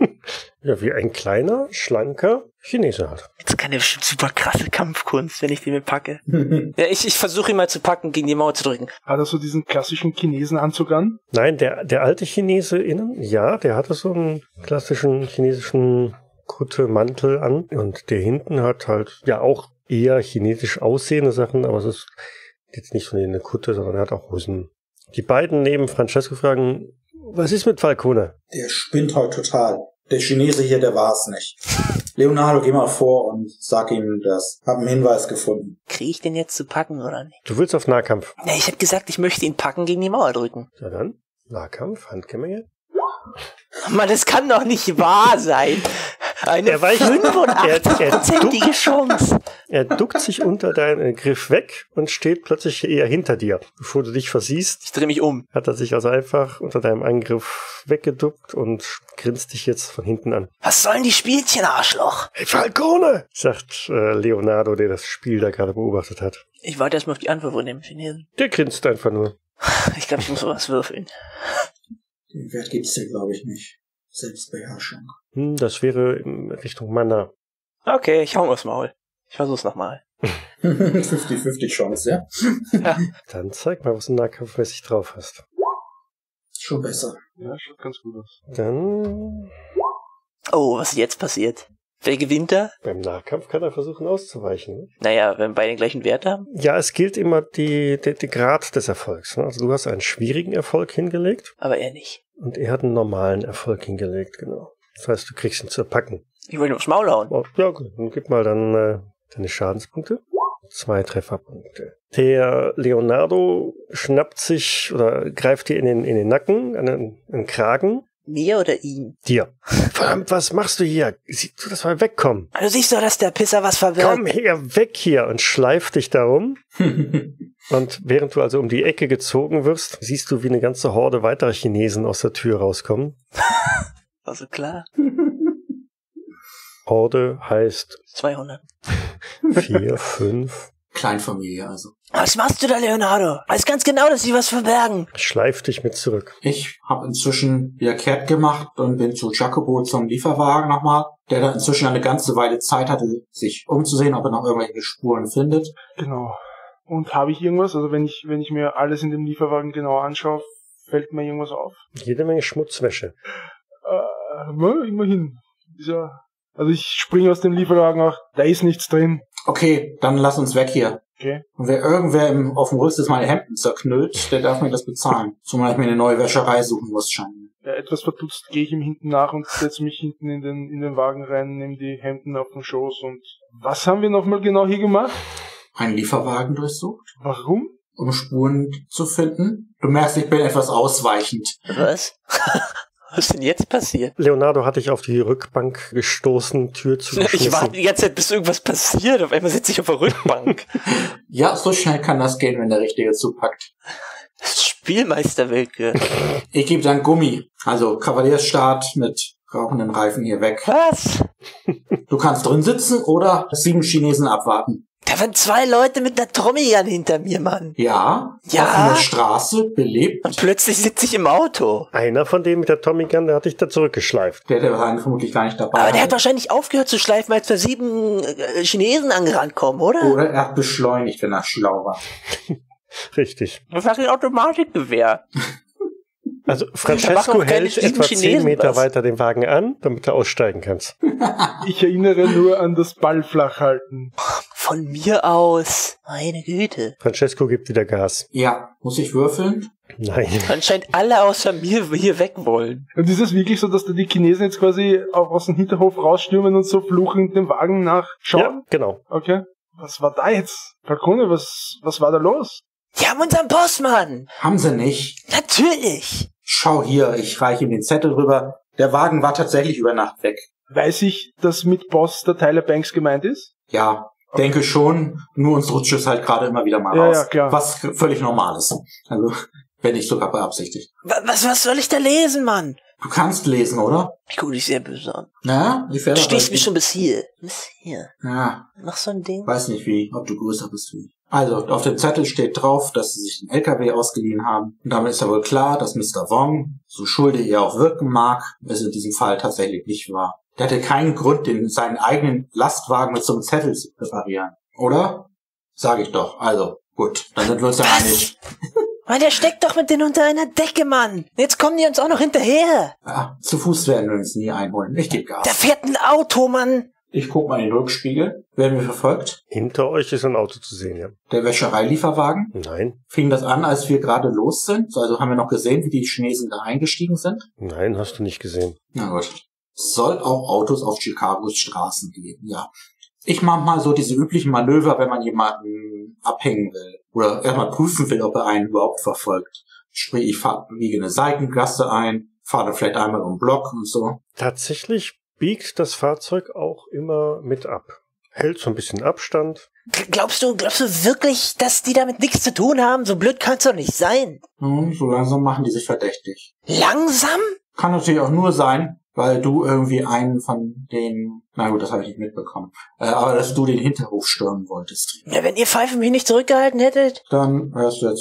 Ja, wie ein kleiner, schlanker Chinese halt.
Jetzt kann der bestimmt super krasse Kampfkunst, wenn ich den mir packe. Ja, ich versuche ihn mal zu packen, gegen die Mauer zu drücken.
Hat er so diesen klassischen Chinesenanzug an?
Nein, der alte Chinese innen, ja, der hatte so einen klassischen chinesischen Kutte-Mantel an. Und der hinten hat halt ja auch eher chinesisch aussehende Sachen, aber es ist jetzt nicht so eine Kutte, sondern er hat auch Hosen. Die beiden neben Francesco fragen, was ist mit Falcone?
Der spinnt heute total. Der Chinese hier, der war's nicht. Leonardo, geh mal vor und sag ihm das. Hab einen Hinweis gefunden.
Kriege ich den jetzt zu packen oder nicht?
Du willst auf Nahkampf.
Ja, ich habe gesagt, ich möchte ihn packen, gegen die Mauer drücken.
Ja dann, Nahkampf, Handgemenge.
Mann, das kann doch nicht wahr sein. Eine
Er weicht-
85%ige Chance.
Er duckt sich unter deinen Griff weg und steht plötzlich eher hinter dir. Bevor du dich versiehst,
Ich drehe mich um.
hat er sich also einfach unter deinem Angriff weggeduckt und grinst dich jetzt von hinten an.
Was sollen die Spielchen, Arschloch?
Hey Falcone, sagt Leonardo, der das Spiel da gerade beobachtet hat.
Ich warte erstmal auf die Antwort von dem Chinesen.
Der grinst einfach nur.
Ich glaube, ich muss was würfeln.
Den Wert gibt's hier, glaube ich, nicht. Selbstbeherrschung.
Das wäre in Richtung Mana.
Okay, ich hau aufs Maul. Ich versuch's nochmal.
50-50 Chance, ja?
Dann zeig mal, was du nahkampfmäßig drauf hast.
Schon besser.
Ja, schaut ganz gut aus.
Dann
Oh, was ist jetzt passiert? Wer gewinnt da?
beim Nahkampf kann er versuchen auszuweichen.
Naja, wenn wir beide den gleichen Wert haben.
Ja, es gilt immer die Grad des Erfolgs. Ne? Also du hast einen schwierigen Erfolg hingelegt
Aber er nicht.
und er hat einen normalen Erfolg hingelegt, genau. Das heißt, du kriegst ihn zu packen.
Ich will nur aufs Maul hauen.
Oh, ja, gut, dann gib mal dann deine Schadenspunkte. 2 Trefferpunkte. Der Leonardo schnappt sich oder greift dir in den Nacken, an den Kragen.
Mir oder ihm?
Dir. Verdammt, was machst du hier? Sieh du, das mal wegkommen.
Du siehst doch, dass der Pisser was verbirgt.
Komm her, weg hier und schleift dich darum. Und während du also um die Ecke gezogen wirst, siehst du, wie eine ganze Horde weiterer Chinesen aus der Tür rauskommen.
Also klar.
Horde heißt
200.
4, 5.
Kleinfamilie also.
Was machst du da, Leonardo? Weiß ganz genau, dass sie was verbergen.
Schleif dich mit zurück.
Ich habe inzwischen wieder kehrt gemacht und bin zu Jacobo zum Lieferwagen nochmal, der da inzwischen eine ganze Weile Zeit hatte, sich umzusehen, ob er noch irgendwelche Spuren findet.
Genau. Und habe ich irgendwas? Also wenn ich mir alles in dem Lieferwagen genau anschaue, fällt mir irgendwas auf?
Jede Menge Schmutzwäsche.
Immerhin. Ja. Also ich springe aus dem Lieferwagen auch, da ist nichts drin.
Okay, dann lass uns weg hier.
Okay.
Und wer irgendwer auf dem Rücksitz meine Hemden zerknüllt, der darf mir das bezahlen. Zumal ich mir eine neue Wäscherei suchen muss, scheinbar.
Ja, etwas verdutzt gehe ich ihm hinten nach und setze mich hinten in den Wagen rein, nehme die Hemden auf den Schoß und... Was haben wir nochmal genau hier gemacht?
Einen Lieferwagen durchsucht,
Warum?
um Spuren zu finden. Du merkst, ich bin etwas ausweichend.
Was? Was ist denn jetzt passiert?
Leonardo hat dich auf die Rückbank gestoßen, Tür zugeschmissen.
Ich warte die ganze Zeit, bis irgendwas passiert. Auf einmal sitze ich auf der Rückbank.
Ja, so schnell kann das gehen, wenn der Richtige zupackt.
Das Spielmeister Wilke.
Ich gebe dann Gummi, also Kavaliersstart mit rauchenden Reifen hier weg.
Was?
Du kannst drin sitzen oder 7 Chinesen abwarten.
Da waren 2 Leute mit einer Trommeljan hinter mir, Mann.
Ja,
Ja.
offene Straße, belebt.
Und plötzlich sitze ich im Auto.
Einer von denen mit der Tommy Gun, der hat dich da zurückgeschleift.
Der war vermutlich gar nicht dabei.
Aber der hat wahrscheinlich aufgehört zu schleifen, als da 7 Chinesen angerannt kommen, oder?
Oder er hat beschleunigt, wenn er schlau war.
Richtig.
Das war ein Automatikgewehr.
Also
Da machen
Francesco
auch keine
hält
7
etwa 10
Chinesen
Meter
was.
weiter den Wagen an, damit du aussteigen kannst.
Ich erinnere nur an das Ball flach halten.
Von mir aus. Meine Güte.
Francesco gibt wieder Gas.
Ja, muss ich würfeln?
Nein.
Anscheinend alle außer mir hier weg wollen.
Und ist es wirklich so, dass da die Chinesen jetzt quasi auch aus dem Hinterhof rausstürmen und so fluchend dem Wagen nachschauen?
Ja, genau.
Okay. Was war da jetzt? Falcone, was war da los?
Die haben unseren Postmann.
Haben sie nicht.
Natürlich.
Schau hier, ich reiche ihm den Zettel rüber. Der Wagen war tatsächlich über Nacht weg.
Weiß ich, dass mit Boss der Tyler Banks gemeint ist?
Ja, denke schon. Nur uns rutscht es halt gerade immer wieder mal
Ja,
raus.
ja, klar.
Was völlig normal ist. Also, wenn nicht sogar beabsichtigt.
Was soll ich da lesen, Mann?
Du kannst lesen, oder?
Ich gucke dich sehr böse an.
Ja, ich
Du
werde
stehst mich schon bis hier. Bis hier.
Ja,
Mach so ein Ding.
weiß nicht wie, ob du größer bist wie ich. Also, auf dem Zettel steht drauf, dass sie sich den LKW ausgeliehen haben. Und damit ist ja wohl klar, dass Mr. Wong, so schuldig er auch wirken mag, es in diesem Fall tatsächlich nicht war. Der hatte keinen Grund, seinen eigenen Lastwagen mit so einem Zettel zu reparieren. Oder? Sag ich doch. Also, gut, dann sind wir uns ja einig.
Mann, der steckt doch mit denen unter einer Decke, Mann. Jetzt kommen die uns auch noch hinterher.
Ja, zu Fuß werden wir uns nie einholen. Ich gebe
Da
Gas.
fährt ein Auto, Mann.
Ich guck mal in den Rückspiegel. Werden wir verfolgt?
Hinter euch ist ein Auto zu sehen, ja.
Der Wäschereilieferwagen?
Nein.
Fing das an, als wir gerade los sind? Also haben wir noch gesehen, wie die Chinesen da eingestiegen sind?
Nein, hast du nicht gesehen.
Na gut. Es soll auch Autos auf Chicagos Straßen geben, ja. Ich mache mal so diese üblichen Manöver, wenn man jemanden abhängen will. Oder erstmal prüfen will, ob er einen überhaupt verfolgt. Sprich, ich biege eine Seitengasse ein, fahre dann vielleicht einmal um den Block und so.
Tatsächlich biegt das Fahrzeug auch immer mit ab. Hält so ein bisschen Abstand.
Glaubst du wirklich, dass die damit nichts zu tun haben? So blöd kann's doch nicht sein.
Nun, so langsam machen die sich verdächtig.
Langsam?
Kann natürlich auch nur sein, weil du irgendwie einen von den... Na gut, das habe ich nicht mitbekommen. Aber dass du den Hinterhof stürmen wolltest.
Ja, wenn ihr Pfeife mich nicht zurückgehalten hättet.
Dann wärst du jetzt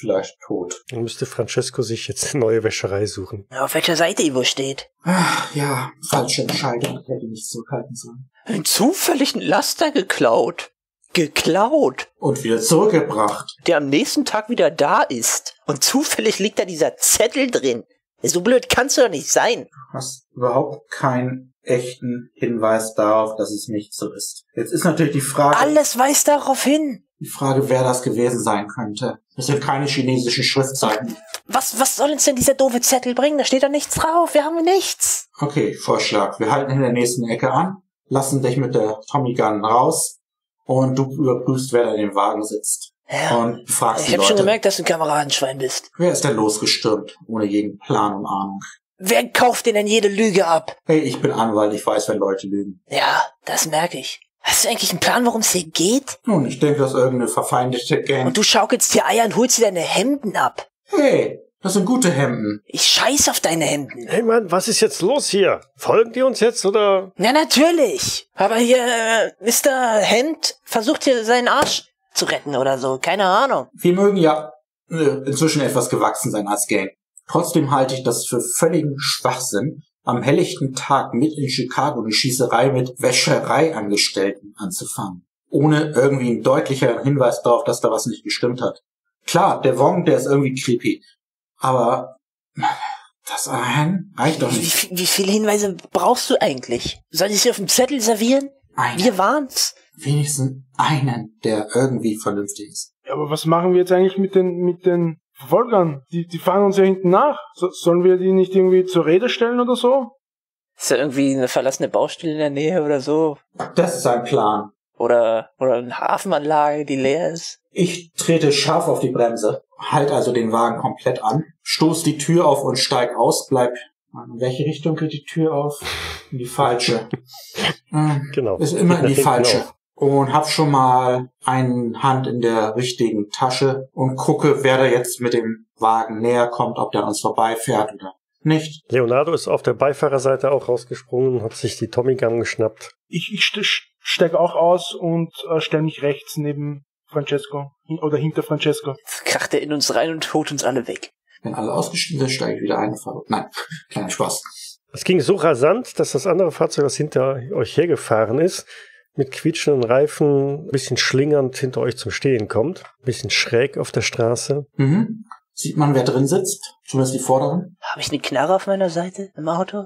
vielleicht tot.
Dann müsste Francesco sich jetzt eine neue Wäscherei suchen.
Auf welcher Seite Ivo steht?
Ach, ja, falsche Entscheidung. Ich hätte nicht zurückhalten sollen.
Einen zufälligen Laster geklaut. Geklaut.
Und wieder zurückgebracht.
Der am nächsten Tag wieder da ist. Und zufällig liegt da dieser Zettel drin. So blöd kannst du doch nicht sein.
Du hast überhaupt keinen echten Hinweis darauf, dass es nicht so ist. Jetzt ist natürlich die Frage...
Alles weist darauf hin.
Die Frage, wer das gewesen sein könnte. Das sind keine chinesischen Schriftzeichen.
Was soll uns denn dieser doofe Zettel bringen? Da steht doch nichts drauf. Wir haben nichts.
Okay, Vorschlag. Wir halten in der nächsten Ecke an, lassen dich mit der Tommy Gun raus und du überprüfst, wer da in dem Wagen sitzt.
Ja.
Und fragst die
Ich habe schon
Leute,
gemerkt, dass du ein Kameradenschwein bist.
wer ist denn losgestürmt, ohne jeden Plan und Ahnung?
Wer kauft dir denn jede Lüge ab?
Hey, ich bin Anwalt, ich weiß, wenn Leute lügen.
Ja, das merke ich. Hast du eigentlich einen Plan, worum es hier geht?
Nun, ich denke, dass irgendeine verfeindete Gang...
Und du schaukelst dir Eier und holst dir deine Hemden ab.
Hey, das sind gute Hemden.
Ich scheiß auf deine Hemden.
Hey Mann, was ist jetzt los hier? Folgen die uns jetzt oder?
Ja, natürlich. Aber hier, Mr. Hemd versucht hier seinen Arsch zu retten oder so. Keine Ahnung.
Wir mögen ja inzwischen etwas gewachsen sein als Gang. Trotzdem halte ich das für völligen Schwachsinn, am helllichten Tag mit in Chicago eine Schießerei mit Wäschereiangestellten anzufangen. Ohne irgendwie einen deutlicheren Hinweis darauf, dass da was nicht gestimmt hat. Klar, der Wong, der ist irgendwie creepy. Aber das allein reicht doch nicht.
Wie viele Hinweise brauchst du eigentlich? Soll ich sie auf dem Zettel servieren? Wir waren's.
Wenigstens einen, der irgendwie vernünftig ist.
Ja, aber was machen wir jetzt eigentlich mit den Verfolgern? Die fahren uns ja hinten nach. Sollen wir die nicht irgendwie zur Rede stellen oder so?
Ist da irgendwie eine verlassene Baustelle in der Nähe oder so?
Das ist ein Plan.
Oder eine Hafenanlage, die leer ist?
Ich trete scharf auf die Bremse, halt also den Wagen komplett an, stoß die Tür auf und steig aus, bleib... In welche Richtung geht die Tür auf? In die falsche.
Genau.
Ist immer in die falsche.
Genau.
Und hab schon mal eine Hand in der richtigen Tasche und gucke, wer da jetzt mit dem Wagen näher kommt, ob der uns vorbeifährt oder nicht.
Leonardo ist auf der Beifahrerseite auch rausgesprungen, hat sich die Tommy Gun geschnappt.
Ich steig auch aus und stelle mich rechts neben Francesco oder hinter Francesco.
Jetzt kracht er in uns rein und holt uns alle weg.
Wenn alle ausgestiegen sind, steige ich wieder ein. Nein, kleiner Spaß.
Es ging so rasant, dass das andere Fahrzeug, das hinter euch hergefahren ist, mit quietschenden Reifen, ein bisschen schlingernd hinter euch zum Stehen kommt. Ein bisschen schräg auf der Straße.
Mhm. Sieht man, wer drin sitzt? Zumindest die Vorderen.
Habe ich eine Knarre auf meiner Seite im Auto?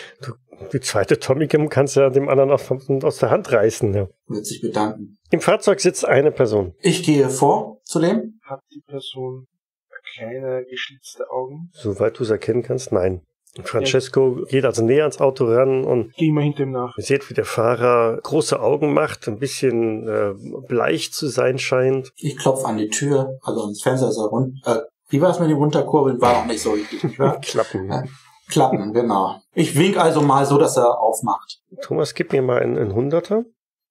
Die zweite Tommy Gun kannst du ja dem anderen aus der Hand reißen. Ja.
Wird sich bedanken.
Im Fahrzeug sitzt eine Person.
Ich gehe vor zu dem.
Hat die Person kleine geschlitzte Augen?
Soweit du es erkennen kannst, nein. Francesco geht also näher ans Auto ran und
Geh mal hinter ihm nach.
ihr seht, wie der Fahrer große Augen macht, ein bisschen bleich zu sein scheint.
Ich klopfe an die Tür, also ans Fenster ist er rund. Wie war es mit dem Runterkurbeln? War noch nicht so richtig, nicht wahr?
Klappen.
Ja. Klappen, genau. Ich wink also mal so, dass er aufmacht.
Thomas, gib mir mal einen Hunderter.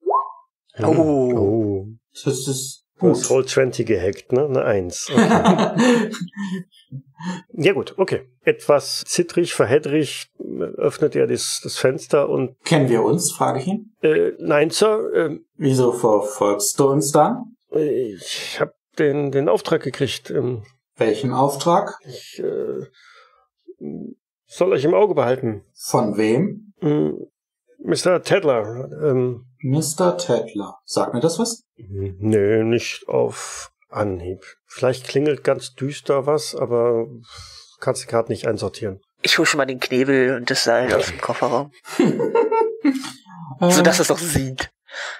Oh.
Das ist
Du hast
gut.
Roll20 gehackt, ne? Eine 1. Okay. Ja gut, okay. Etwas zittrig, verhedrig öffnet er das Fenster und
Kennen wir uns, frage ich ihn.
nein, Sir,
Wieso verfolgst du uns dann?
ich habe den Auftrag gekriegt.
Welchen Auftrag?
Ich soll euch im Auge behalten.
Von wem?
Mr. Tedler.
Mr. Tedler. Sagt mir das was?
Nö, nicht auf Anhieb. Vielleicht klingelt ganz düster was, aber kannst du gerade nicht einsortieren.
Ich hol schon mal den Knebel und das Seil aus dem Kofferraum. Sodass es auch sieht.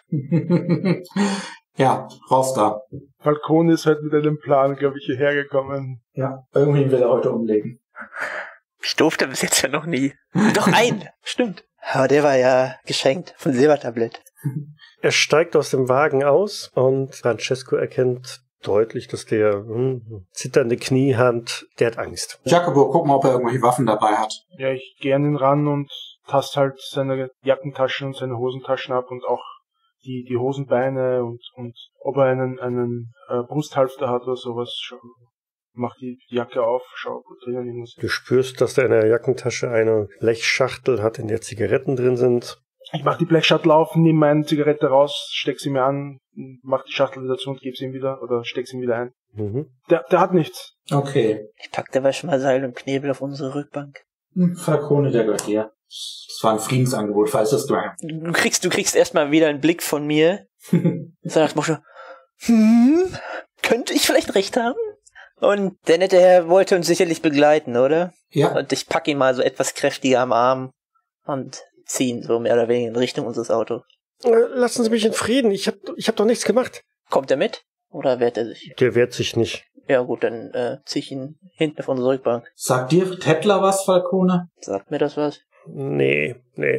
Ja, raus da.
Falcone ist halt mit einem Plan, glaube ich, hierher gekommen.
Ja, irgendwie will er heute umlegen.
Ich durfte bis jetzt ja noch nie. Doch ein, stimmt. Aber der war ja geschenkt von Silbertablett.
Er steigt aus dem Wagen aus und Francesco erkennt deutlich, dass der zitternde Kniehand, der hat Angst.
Jacobo, guck mal, ob er irgendwelche Waffen dabei hat.
Ja, ich gehe an ihn ran und tast halt seine Jackentaschen und seine Hosentaschen ab und auch die Hosenbeine und ob er einen Brusthalfter hat oder sowas. Mach die Jacke auf, schau, ob drinnen irgendwas ist.
Du spürst, dass er in der Jackentasche eine Blechschachtel hat, in der Zigaretten drin sind.
Ich mach die Black Shuttle auf, nehme meine Zigarette raus, steck sie mir an, mach die Schachtel wieder zu und gebe sie ihm wieder oder steck sie ihm wieder ein.
Mhm.
Der hat nichts.
Okay.
Ich pack dabei schon mal Seil und Knebel auf unsere Rückbank.
Falcone, der gehört dir. Das war ein Friedensangebot, falls das Graham.
Du kriegst erstmal wieder einen Blick von mir. So nach dem Motto, könnte ich vielleicht recht haben? Und der nette Herr wollte uns sicherlich begleiten, oder?
Ja.
Und ich pack ihn mal so etwas kräftiger am Arm und zieh ihn so mehr oder weniger in Richtung unseres Autos.
Lassen Sie mich in Frieden. Ich hab doch nichts gemacht.
Kommt er mit? Oder wehrt er sich?
Der wehrt sich nicht.
Ja gut, dann zieh ich ihn hinten auf unsere Rückbank.
Sagt dir Tettler was, Falcone?
Sagt mir das was?
Nee.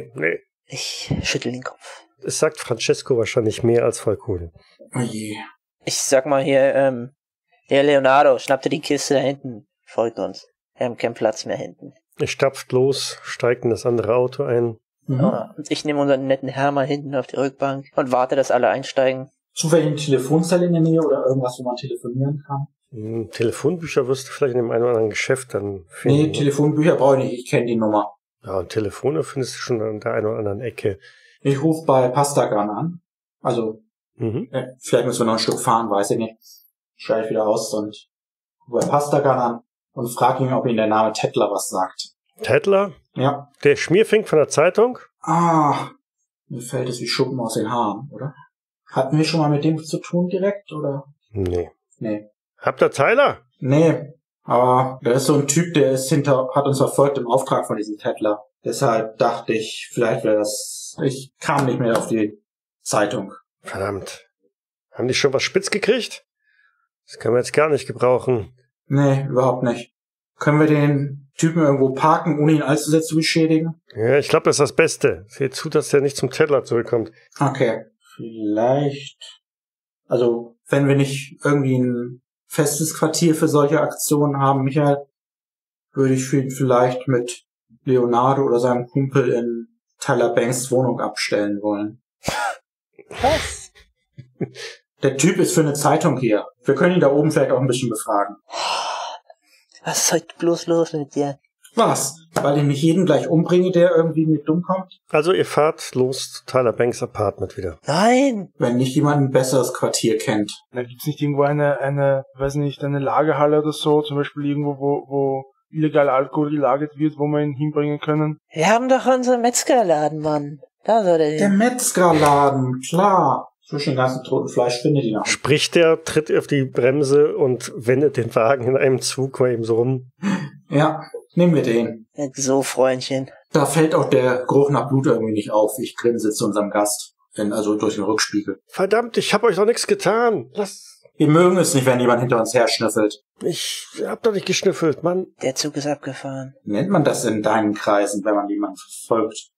Ich schüttel den Kopf.
Es sagt Francesco wahrscheinlich mehr als Falcone.
Oh je.
Ich sag mal hier, Herr Leonardo, schnappt ihr die Kiste da hinten. Folgt uns. Wir haben keinen Platz mehr hinten.
Er stapft los, steigt in das andere Auto ein.
Mhm.
Ja, und ich nehme unseren netten Herr mal hinten auf die Rückbank und warte, dass alle einsteigen.
Zufällig eine Telefonzelle in der Nähe oder irgendwas, wo man telefonieren kann?
Telefonbücher wirst du vielleicht in dem einen oder anderen Geschäft dann finden.
Nee, Telefonbücher brauche ich nicht. Ich kenne die Nummer.
Ja, und Telefone findest du schon an der einen oder anderen Ecke.
Ich rufe bei Pastagan an. Also, vielleicht müssen wir noch ein Stück fahren, weiß ich nicht. Schalte ich wieder aus und rufe bei Pastagan an und frage ihn, ob ihm der Name Tettler was sagt.
Tettler?
Ja.
Der Schmierfink von der Zeitung?
Ah, mir fällt es wie Schuppen aus den Haaren, oder? Hatten wir schon mal mit dem zu tun direkt, oder?
Nee.
Nee.
Habt ihr Tyler?
Nee, aber der ist so ein Typ, der ist hat uns verfolgt im Auftrag von diesem Tettler. Deshalb dachte ich, vielleicht wäre das... Ich kam nicht mehr auf die Zeitung.
Verdammt. Haben die schon was spitz gekriegt? Das können wir jetzt gar nicht gebrauchen.
Nee, überhaupt nicht. Können wir den Typen irgendwo parken, ohne ihn allzu sehr zu beschädigen?
Ja, ich glaube, das ist das Beste. Seht zu, dass der nicht zum Tettler zurückkommt.
Okay. Vielleicht... Also, wenn wir nicht irgendwie ein festes Quartier für solche Aktionen haben, Michael, würde ich ihn vielleicht mit Leonardo oder seinem Kumpel in Tyler Banks Wohnung abstellen wollen.
Was?
Der Typ ist für eine Zeitung hier. Wir können ihn da oben vielleicht auch ein bisschen befragen.
Was ist heute bloß los mit dir?
Was? Weil ich nicht jeden gleich umbringe, der irgendwie mit dumm kommt?
Also ihr fahrt los zu Tyler Banks Apartment wieder.
Nein!
Wenn nicht jemand ein besseres Quartier kennt.
Da gibt's nicht irgendwo eine, weiß nicht, eine Lagerhalle oder so, zum Beispiel irgendwo, wo illegaler Alkohol gelagert wird, wo wir ihn hinbringen können.
Wir haben doch unseren Metzgerladen, Mann. Da soll der
Der
hin.
Metzgerladen, klar. Zwischen dem ganzen toten Fleisch findet ihn auch.
Spricht der, tritt auf die Bremse und wendet den Wagen in einem Zug mal eben so rum.
Ja, nehmen wir den.
So, Freundchen.
Da fällt auch der Geruch nach Blut irgendwie nicht auf. Ich grinse zu unserem Gast. Also durch den Rückspiegel.
Verdammt, ich hab euch doch nichts getan.
Wir mögen es nicht, wenn jemand hinter uns her schnüffelt.
Ich hab doch nicht geschnüffelt, Mann.
Der Zug ist abgefahren.
Nennt man das in deinen Kreisen, wenn man jemanden verfolgt?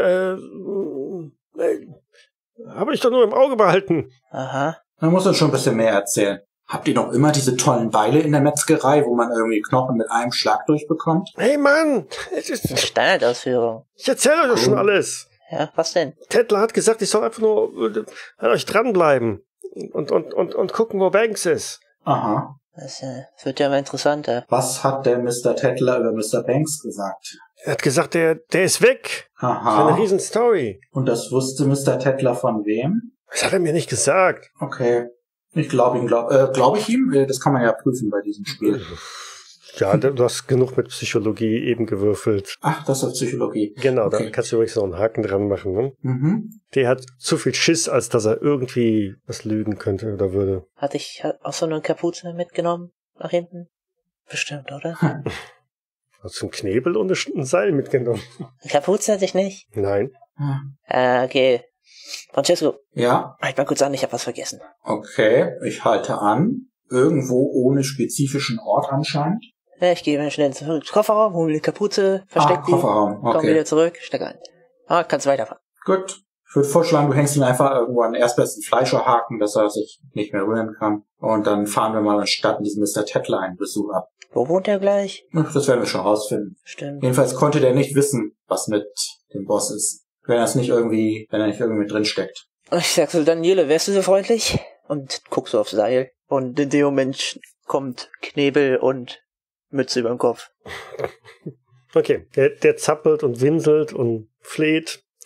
Habe ich doch nur im Auge behalten.
Aha.
Man muss uns schon ein bisschen mehr erzählen. Habt ihr noch immer diese tollen Beile in der Metzgerei, wo man irgendwie Knochen mit einem Schlag durchbekommt?
Hey Mann,
Standardausführung.
ich erzähle euch doch schon alles.
Ja, was denn?
Tettler hat gesagt, ich soll einfach nur an euch dranbleiben und gucken, wo Banks ist.
Aha.
Das wird ja mal interessanter.
Was hat der Mr. Tettler über Mr. Banks gesagt?
Er hat gesagt, der ist weg. Das ist
Aha.
eine riesen Story.
Und das wusste Mr. Tettler von wem?
Das hat er mir nicht gesagt.
Okay. Ich glaube ihm, glaube ich ihm? Das kann man ja prüfen bei diesem Spiel.
Ja, du hast genug mit Psychologie eben gewürfelt.
Ach, das ist Psychologie.
Genau,
Okay.
da kannst du übrigens noch einen Haken dran machen. Ne?
Mhm.
Der hat zu viel Schiss, als dass er irgendwie was lügen könnte oder würde.
Hatte ich auch so eine Kapuze mitgenommen? Nach hinten? Bestimmt, oder?
Hast du einen Knebel und ein Seil mitgenommen?
Eine Kapuze hatte ich nicht.
Nein.
Okay. Francesco,
Ja,
halt mal kurz an, ich habe was vergessen.
okay. Ich halte an. Irgendwo ohne spezifischen Ort anscheinend.
Ja, ich gehe schnell zurück ins Kofferraum, hole die Kapuze, versteck die,
Kofferraum.
komm
Okay.
wieder zurück, steck ein. Kannst weiterfahren.
Gut. Ich würde vorschlagen, du hängst ihn einfach irgendwo an den erstbesten Fleischerhaken, dass er sich nicht mehr rühren kann. Und dann fahren wir mal anstatt diesen Mr. Tettler einen Besuch ab.
Wo wohnt er gleich?
Das werden wir schon rausfinden.
Stimmt.
Jedenfalls konnte der nicht wissen, was mit dem Boss ist. Wenn er nicht irgendwie mit drin steckt.
Ich sag so, Daniele, wärst du so freundlich? Und guck so aufs Seil. Und in dem Moment kommt Knebel und Mütze über den Kopf.
Okay, der zappelt und winselt und fleht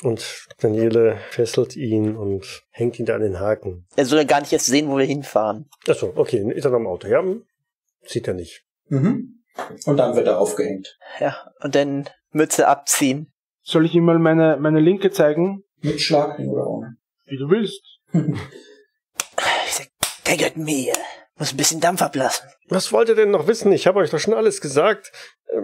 Und Daniele fesselt ihn und hängt ihn da an den Haken.
Er soll ja gar nicht erst sehen, wo wir hinfahren.
Achso, okay, ist er noch im Auto? Ja, sieht er nicht.
Mhm. Und dann wird er aufgehängt.
Ja, und dann Mütze abziehen.
Soll ich ihm mal meine Linke zeigen?
Mit Schlag oder ohne?
Wie du willst.
Ich sag, der gehört mir. Muss ein bisschen Dampf ablassen.
Was wollt ihr denn noch wissen? Ich habe euch doch schon alles gesagt.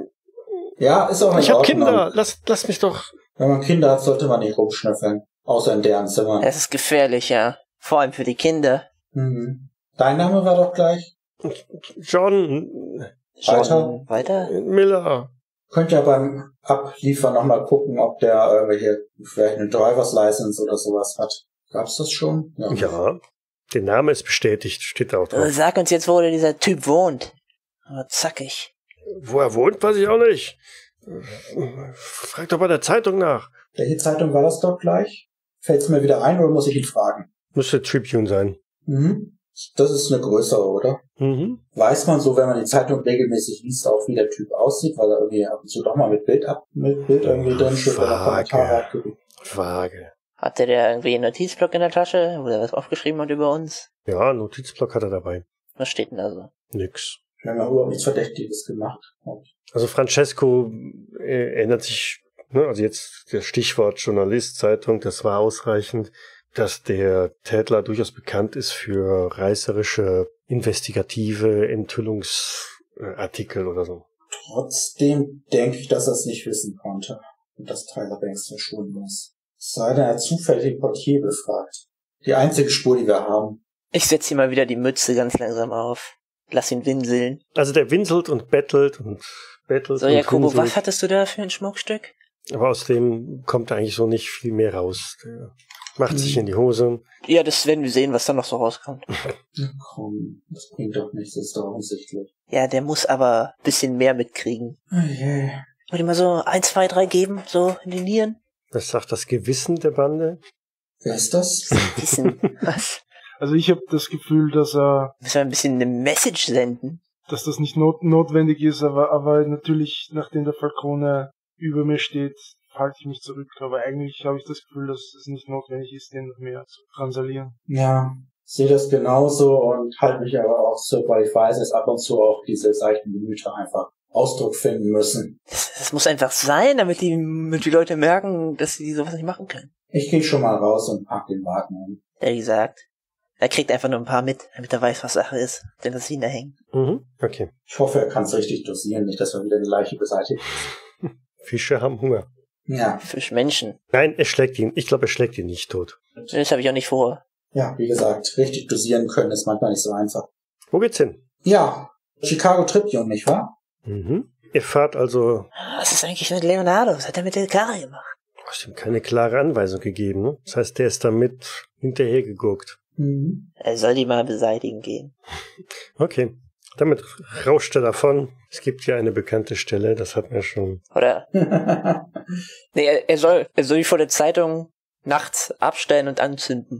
Ja, ist auch nicht
Ich habe
Ordnung.
Kinder. Lasst mich doch...
Wenn man Kinder hat, sollte man nicht rumschnüffeln. Außer in deren Zimmer.
Es ist gefährlich, ja. Vor allem für die Kinder.
Mhm. Dein Name war doch gleich?
John
Weiter?
Miller.
Könnt ihr beim Abliefern nochmal gucken, ob der irgendwelche, vielleicht eine Driver's License oder sowas hat. Gab's das schon?
Ja, der Name ist bestätigt, steht da auch drauf.
Sag uns jetzt, wo dieser Typ wohnt. Oh, zackig.
Wo er wohnt, weiß ich auch nicht. Frag doch bei der Zeitung nach.
Welche Zeitung war das dort gleich? Fällt's mir wieder ein oder muss ich ihn fragen?
Müsste Tribune sein.
Mhm. Das ist eine größere, oder?
Mhm.
Weiß man so, wenn man die Zeitung regelmäßig liest, auch wie der Typ aussieht, weil er irgendwie ab und zu doch mal mit Bild irgendwie drin steht oder Kommentare abgibt.
Vage.
Hatte der irgendwie einen Notizblock in der Tasche, wo er was aufgeschrieben hat über uns?
Ja, Notizblock hat er dabei.
Was steht denn da so?
Nix.
Wir haben ja überhaupt nichts Verdächtiges gemacht.
Also Francesco erinnert sich, ne, also jetzt das Stichwort Journalist, Zeitung, das war ausreichend, dass der Tätler durchaus bekannt ist für reißerische, investigative Enthüllungsartikel oder so.
Trotzdem denke ich, dass er es nicht wissen konnte und dass Tyler Banks verschwunden ist. Es sei denn, er hat zufällig den Portier befragt. Die einzige Spur, die wir haben.
Ich setze ihm mal wieder die Mütze ganz langsam auf. Lass ihn winseln.
Also der winselt und bettelt und bettelt.
So,
und
Jakobo,
winselt.
was hattest du da für ein Schmuckstück?
Aber aus dem kommt eigentlich so nicht viel mehr raus. Der macht sich in die Hose.
Ja, das werden wir sehen, was da noch so rauskommt.
Na komm, das bringt doch nichts, das ist doch offensichtlich.
Ja, der muss aber ein bisschen mehr mitkriegen.
Oh je.
Wollt ihr mal so 1, 2, 3 geben, so in die Nieren?
Das sagt das Gewissen der Bande.
Wer ist das?
Wissen, was?
Also ich habe das Gefühl, dass
Müssen wir ein bisschen eine Message senden?
dass das nicht notwendig ist, aber natürlich, nachdem der Falcone über mir steht, halte ich mich zurück. Aber eigentlich habe ich das Gefühl, dass es nicht notwendig ist, den noch mehr zu transalieren.
Ja, sehe das genauso und halte mich aber auch zurück, weil ich weiß, dass ab und zu auch diese seichten Gemüter einfach Ausdruck finden müssen.
Das muss einfach sein, damit die Leute merken, dass sie sowas nicht machen können.
Ich gehe schon mal raus und pack den Wagen um.
Ja, wie gesagt, er kriegt einfach nur ein paar mit, damit er weiß, was Sache ist, denn das ihn da hängen.
Mhm. Okay.
Ich hoffe, er kann es richtig dosieren, nicht, dass wir wieder die Leiche beseitigen.
Fische haben Hunger.
Ja,
Fischmenschen.
Nein, er schlägt ihn. Ich glaube, er schlägt ihn nicht tot.
Das habe ich auch nicht vor.
ja, wie gesagt, richtig dosieren können ist manchmal nicht so einfach.
Wo geht's hin?
Ja, Chicago Tribune, nicht wahr?
Mhm. Ihr fahrt also...
Was ist eigentlich mit Leonardo? Was hat er mit der Karre gemacht?
Du hast ihm keine klare Anweisung gegeben. Ne? Das heißt, der ist damit hinterhergeguckt.
Mhm.
Er soll die mal beseitigen gehen.
Okay. Damit rauscht er davon. Es gibt ja eine bekannte Stelle, das hatten wir schon.
Oder? Nee, er soll die vor der Zeitung nachts abstellen und anzünden.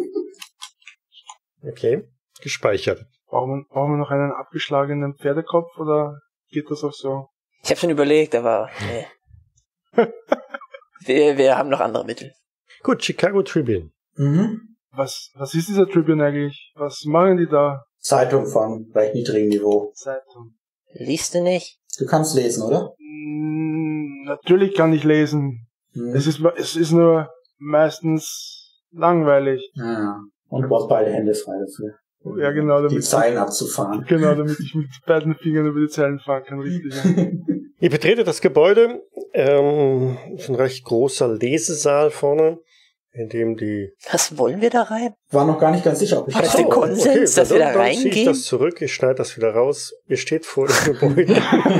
Okay. Gespeichert.
Brauchen wir noch einen abgeschlagenen Pferdekopf oder geht das auch so?
Ich habe schon überlegt, aber nee. wir haben noch andere Mittel.
Gut, Chicago Tribune.
Mhm.
Was ist dieser Tribune eigentlich? Was machen die da?
Zeitung von recht niedrigem Niveau.
Zeitung.
Liest du nicht?
Du kannst lesen, oder?
Natürlich kann ich lesen.
Mhm.
Es ist nur meistens langweilig.
Ja. Und du brauchst beide Hände frei dafür.
Ja, genau,
Die Zeilen abzufahren.
Genau, damit ich mit beiden Fingern über die Zeilen fahren kann, richtig. Ja.
Ihr betretet das Gebäude. Ist ein recht großer Lesesaal vorne, in dem die...
Was wollen wir da rein?
War noch gar nicht ganz sicher, ob ich
War das der Konsens, dass wir da
dann ziehe ich
reingehen?
das zurück, ich schneide das wieder raus. Ihr steht vor dem Gebäude.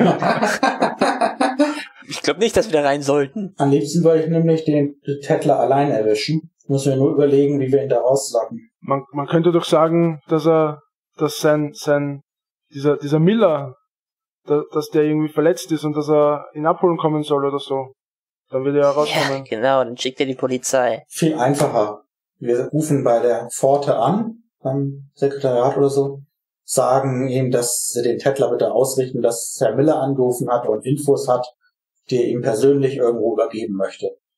Ich glaube nicht, dass wir da rein sollten.
Am liebsten wollte ich nämlich den Tettler allein erwischen. Müssen wir nur überlegen, wie wir ihn da rauslocken.
Man könnte doch sagen, dass dieser Miller, dass der irgendwie verletzt ist und dass er ihn abholen kommen soll oder so. Dann wird er
Ja,
rauskommen.
genau, dann schickt er die Polizei.
Viel einfacher. Wir rufen bei der Pforte an, beim Sekretariat oder so, sagen ihm, dass sie den Tettler bitte ausrichten, dass Herr Miller angerufen hat und Infos hat, die er ihm persönlich irgendwo übergeben möchte.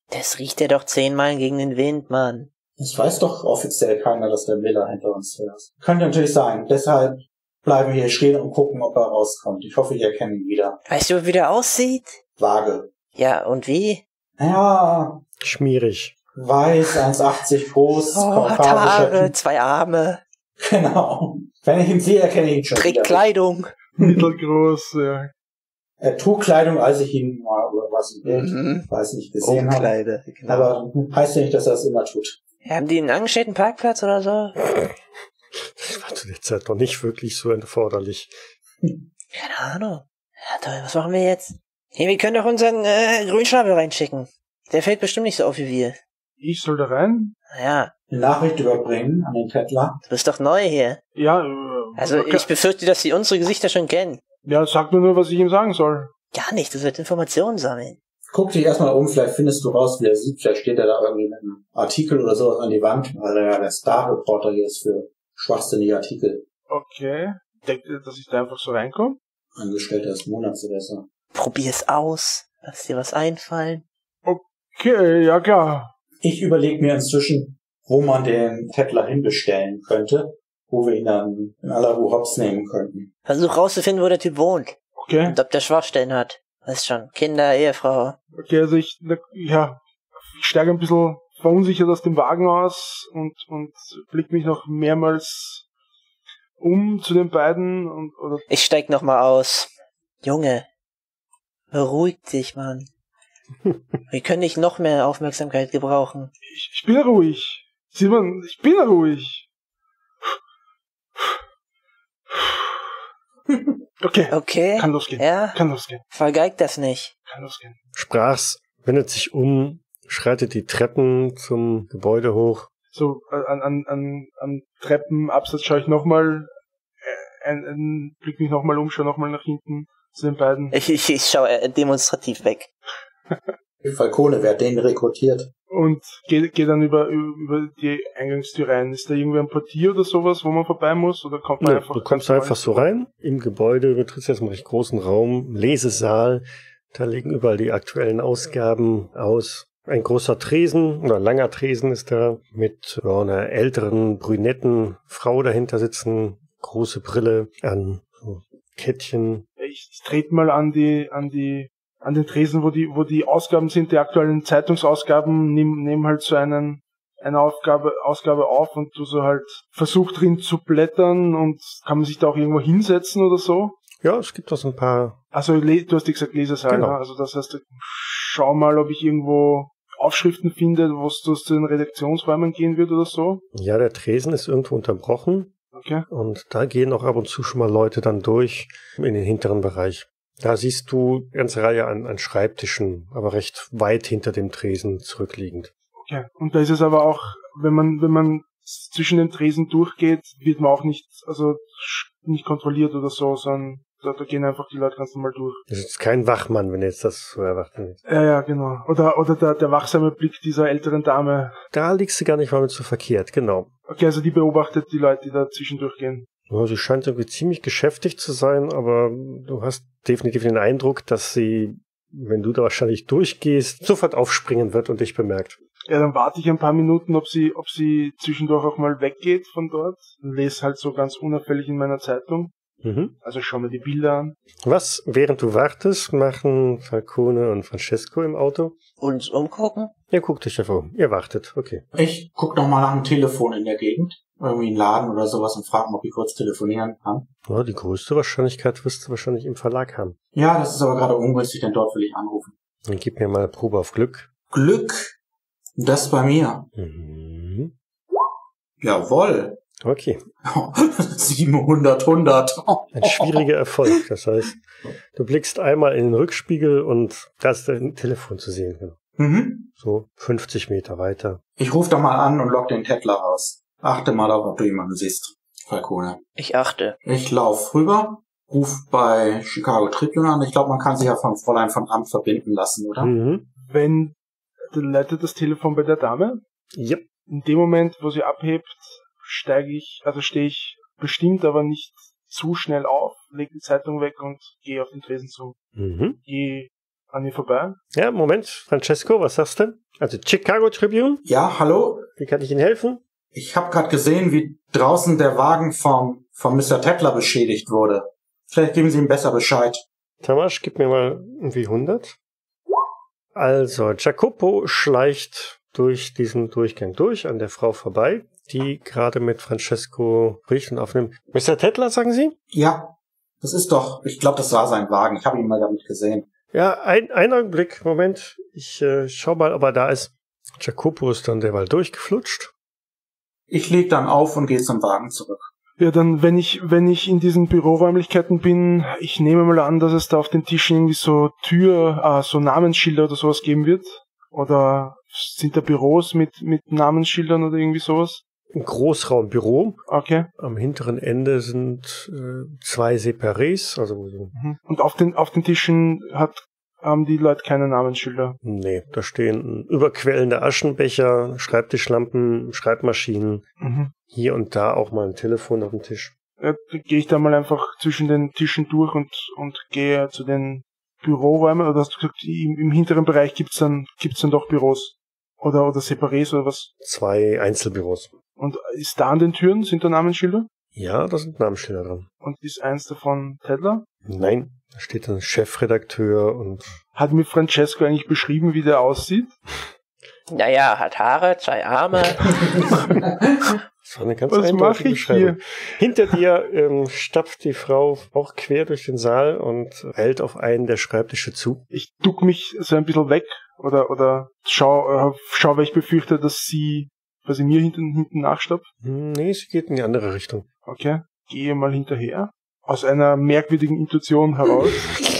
Das riecht ja doch 10-mal gegen den Wind, Mann.
Es weiß doch offiziell keiner, dass der Miller hinter uns ist. Könnte natürlich sein. Deshalb bleiben wir hier stehen und gucken, ob er rauskommt. Ich hoffe, ihr kennt ihn wieder.
Weißt du, wie der aussieht?
Vage.
Ja, und wie?
Ja,
Schmierig.
weiß, 1,80 groß,
Hat Haare, 2 Arme,
Genau. Wenn ich ihn sehe, erkenne ich ihn schon
trägt
wieder.
Kleidung.
Mittelgroß, ja.
Er trug Kleidung, als ich ihn mal oder was im Bild, weiß nicht, gesehen habe.
Umkleide, genau.
Aber heißt ja nicht, dass er es immer tut.
Haben die einen angestellten Parkplatz oder so?
Das war zu der Zeit noch nicht wirklich so erforderlich.
Keine Ahnung. Ja, toll, was machen wir jetzt? Hey, wir können doch unseren Grünschnabel reinschicken. Der fällt bestimmt nicht so auf wie wir.
Ich soll da rein?
Naja,
Eine Nachricht überbringen an den Tettler.
du bist doch neu hier.
Ja,
Also
okay.
ich befürchte, dass sie unsere Gesichter schon kennen.
Ja, sag mir nur, was ich ihm sagen soll.
Gar nicht, das wird Informationen sammeln.
Guck dich erstmal um, vielleicht findest du raus, wie er sieht. Vielleicht steht er da irgendwie mit einem Artikel oder sowas an die Wand, weil er ja der Star-Reporter hier ist für schwachsinnige Artikel.
Okay. Denkt ihr, dass ich da einfach so reinkomme?
Angestellter des Monats oder so.
Probier's aus. Lass dir was einfallen.
Okay, ja klar.
Ich überlege mir inzwischen, wo man den Tettler hinbestellen könnte, wo wir ihn dann in aller Ruhe hops nehmen könnten.
Versuch rauszufinden, wo der Typ wohnt.
Okay.
Und ob der Schwachstellen hat. Weißt schon, Kinder, Ehefrau.
Okay, also ich steige ein bisschen verunsichert aus dem Wagen aus und blick mich noch mehrmals um zu den beiden oder
Ich steig nochmal aus. Junge, beruhig dich, Mann. Wir können nicht noch mehr Aufmerksamkeit gebrauchen.
ich bin ruhig. Sieht man, ich bin ruhig. Okay,
Okay?
kann losgehen.
Ja?
Kann losgehen.
Vergeigt das nicht.
Kann losgehen.
Sprach's, wendet sich um, schreitet die Treppen zum Gebäude hoch.
So, an Treppenabsatz schaue ich nochmal, blick mich nochmal um, schaue nochmal nach hinten zu den beiden.
Ich schaue demonstrativ weg.
Falcone, wer hat den rekrutiert?
Und geh dann über die Eingangstür rein. Ist da irgendwie ein Portier oder sowas, wo man vorbei muss? Oder kommt man
Ja,
einfach...
du kommst einfach so rein. Im Gebäude betrittst jetzt einen recht großen Raum, Lesesaal. Da liegen überall die aktuellen Ausgaben aus. Ein großer Tresen oder langer Tresen ist da mit einer älteren, brünetten Frau dahinter sitzen. Große Brille an, so Kettchen.
Ich trete mal an den Tresen, wo die Ausgaben sind, die aktuellen Zeitungsausgaben, nehm halt so eine Ausgabe auf und du so halt versuch drin zu blättern und kann man sich da auch irgendwo hinsetzen oder so?
Ja, es gibt auch so ein paar.
Also du hast ja gesagt Lesesaal,
Genau.
ne? Also das heißt, schau mal, ob ich irgendwo Aufschriften finde, wo es zu den Redaktionsräumen gehen wird oder so.
Ja, der Tresen ist irgendwo unterbrochen.
Okay.
Und da gehen auch ab und zu schon mal Leute dann durch in den hinteren Bereich. Da siehst du eine ganze Reihe an Schreibtischen, aber recht weit hinter dem Tresen zurückliegend.
Okay. Und da ist es aber auch, wenn man zwischen den Tresen durchgeht, wird man auch nicht kontrolliert oder so, sondern da gehen einfach die Leute ganz normal durch.
Das ist kein Wachmann, wenn jetzt das so erwarten willst.
Ja, genau. Oder der wachsame Blick dieser älteren Dame.
Da liegst du gar nicht mal mit so verkehrt, genau.
Okay, also die beobachtet die Leute, die da zwischendurch gehen.
Ja, sie scheint irgendwie ziemlich geschäftig zu sein, aber du hast definitiv den Eindruck, dass sie, wenn du da wahrscheinlich durchgehst, sofort aufspringen wird und dich bemerkt.
Ja, dann warte ich ein paar Minuten, ob sie zwischendurch auch mal weggeht von dort und lese halt so ganz unauffällig in meiner Zeitung.
Mhm.
Also schau mir die Bilder an.
Was, während du wartest, machen Falcone und Francesco im Auto?
Uns umgucken?
Ihr guckt euch einfach um. Ihr wartet, okay.
Ich guck noch mal nach dem Telefon in der Gegend. Irgendwie einen Laden oder sowas und frage, ob ich kurz telefonieren kann.
Ja, die größte Wahrscheinlichkeit wirst du wahrscheinlich im Verlag haben.
Ja, das ist aber gerade ungünstig, denn dort will ich anrufen.
Dann gib mir mal eine Probe auf Glück.
Glück? Das bei mir.
Mhm.
Jawohl.
Okay.
700, 100.
Ein schwieriger Erfolg. Das heißt, du blickst einmal in den Rückspiegel und da ist dein Telefon zu sehen.
Mhm.
So 50 Meter weiter.
Ich rufe da mal an und lock den Tettler raus. Achte mal darauf, ob du jemanden siehst. Falcone.
Ich achte.
Ich lauf rüber, ruf bei Chicago Tribune an. Ich glaube, man kann sich ja vom Fräulein von Amt verbinden lassen, oder?
Mhm.
Wenn leitet das Telefon bei der Dame,
Yep.
in dem Moment, wo sie abhebt, stehe ich bestimmt, aber nicht zu schnell auf, lege die Zeitung weg und gehe auf den Tresen zu.
Mhm.
Gehe an ihr vorbei.
Ja, Moment, Francesco, was sagst du? Also Chicago Tribune?
Ja, hallo?
Wie kann ich Ihnen helfen?
Ich habe gerade gesehen, wie draußen der Wagen vom Mr. Tedler beschädigt wurde. Vielleicht geben Sie ihm besser Bescheid.
Tamasch, gib mir mal irgendwie 100. Also, Jacopo schleicht durch diesen Durchgang durch, an der Frau vorbei, die gerade mit Francesco spricht und aufnimmt. Mr. Tedler, sagen Sie?
Ja, das ist doch, ich glaube, das war sein Wagen. Ich habe ihn mal damit gesehen.
Ja, ein Augenblick, Moment. Ich schau mal, ob er da ist. Jacopo ist dann derweil durchgeflutscht.
Ich leg dann auf und gehe zum Wagen zurück.
Ja, dann, wenn ich in diesen Büroräumlichkeiten bin, ich nehme mal an, dass es da auf den Tischen irgendwie so so Namensschilder oder sowas geben wird. Oder sind da Büros mit Namensschildern oder irgendwie sowas?
Ein Großraumbüro.
Okay.
Am hinteren Ende sind 2 Separés. Also so.
Und auf den Tischen haben die Leute keine Namensschilder.
Nee, da stehen überquellende Aschenbecher, Schreibtischlampen, Schreibmaschinen. Hier und da auch mal ein Telefon auf dem Tisch.
Ja, gehe ich da mal einfach zwischen den Tischen durch und gehe zu den Büroräumen. Oder hast du gesagt, im hinteren Bereich gibt's dann doch Büros? Oder Separés oder was?
2 Einzelbüros.
Und ist da an den Türen, sind da Namensschilder?
Ja, da sind Namensschilder dran.
Und ist eins davon Tedler?
Nein, da steht ein Chefredakteur und...
Hat mir Francesco eigentlich beschrieben, wie der aussieht?
Naja, hat Haare, 2 Arme.
Das war eine ganz
Was mache
eindeutige
ich hier?
Beschreibung. Hinter dir stapft die Frau auch quer durch den Saal und hält auf einen der Schreibtische zu.
Ich duck mich so ein bisschen weg oder schau, weil ich befürchte, dass sie quasi mir hinten nachstapft.
Nee, sie geht in die andere Richtung.
Okay, gehe mal hinterher. Aus einer merkwürdigen Intuition heraus.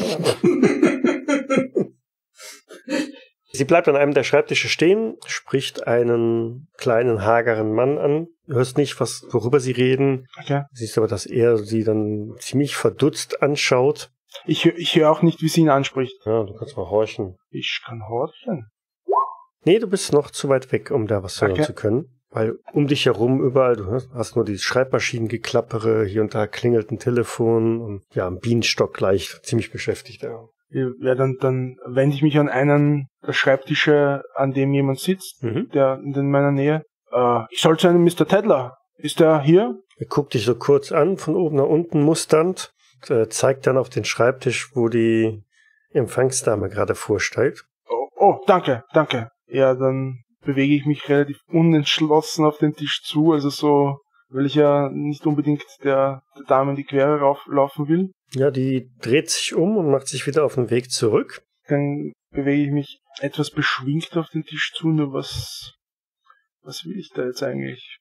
Sie bleibt an einem der Schreibtische stehen, spricht einen kleinen, hageren Mann an. Du hörst nicht, worüber sie reden.
Okay.
Siehst aber, dass er sie dann ziemlich verdutzt anschaut.
Ich höre auch nicht, wie sie ihn anspricht.
Ja, du kannst mal horchen.
Ich kann horchen.
Nee, du bist noch zu weit weg, um da was hören zu können. Weil um dich herum überall, du hast nur die Schreibmaschinengeklappere, hier und da klingelt ein Telefon und ja, ein Bienenstock gleich, ziemlich beschäftigt.
Ja, dann wende ich mich an einen der Schreibtische, an dem jemand sitzt, der in meiner Nähe. Ich soll zu einem Mr. Tedler. Ist der hier?
Er guckt dich so kurz an, von oben nach unten musternd, zeigt dann auf den Schreibtisch, wo die Empfangsdame gerade vorsteigt.
Oh, danke. Ja, dann bewege ich mich relativ unentschlossen auf den Tisch zu, also so, weil ich ja nicht unbedingt der Dame in die Quere laufen will.
Ja, die dreht sich um und macht sich wieder auf den Weg zurück.
Dann bewege ich mich etwas beschwingt auf den Tisch zu, nur was will ich da jetzt eigentlich?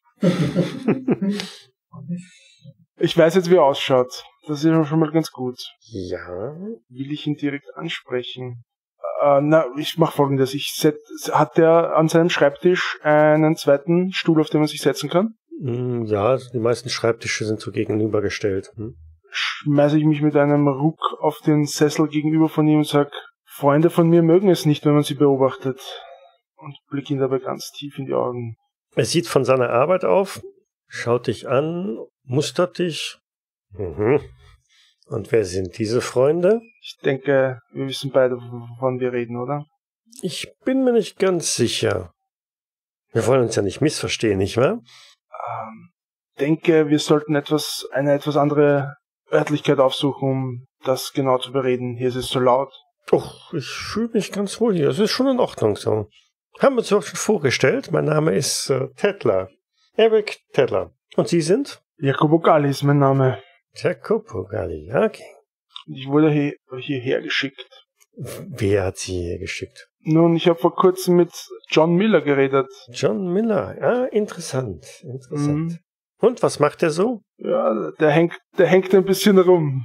Ich weiß jetzt, wie er ausschaut. Das ist ja schon mal ganz gut.
Ja.
Will ich ihn direkt ansprechen? Ich mache Folgendes. Hat der an seinem Schreibtisch einen zweiten Stuhl, auf den man sich setzen kann?
Ja, die meisten Schreibtische sind so gegenübergestellt.
Schmeiße ich mich mit einem Ruck auf den Sessel gegenüber von ihm und sag, Freunde von mir mögen es nicht, wenn man sie beobachtet. Und blick ihn dabei ganz tief in die Augen.
Er sieht von seiner Arbeit auf, schaut dich an, mustert dich. Und wer sind diese Freunde?
Ich denke, wir wissen beide, wovon wir reden, oder?
Ich bin mir nicht ganz sicher. Wir wollen uns ja nicht missverstehen, nicht wahr?
Denke, wir sollten eine etwas andere Örtlichkeit aufsuchen, um das genau zu bereden. Hier ist es so laut.
Och, ich fühle mich ganz wohl hier. Es ist schon in Ordnung so. Haben wir uns auch schon vorgestellt. Mein Name ist Tedler. Eric Tedler. Und Sie sind?
Jacopo Galli ist mein Name.
Jacopo Galli, okay.
Ich wurde hierher geschickt.
Wer hat Sie hier geschickt?
Nun, ich habe vor kurzem mit John Miller geredet.
John Miller, interessant. Und, was macht er so?
Ja, der hängt ein bisschen rum.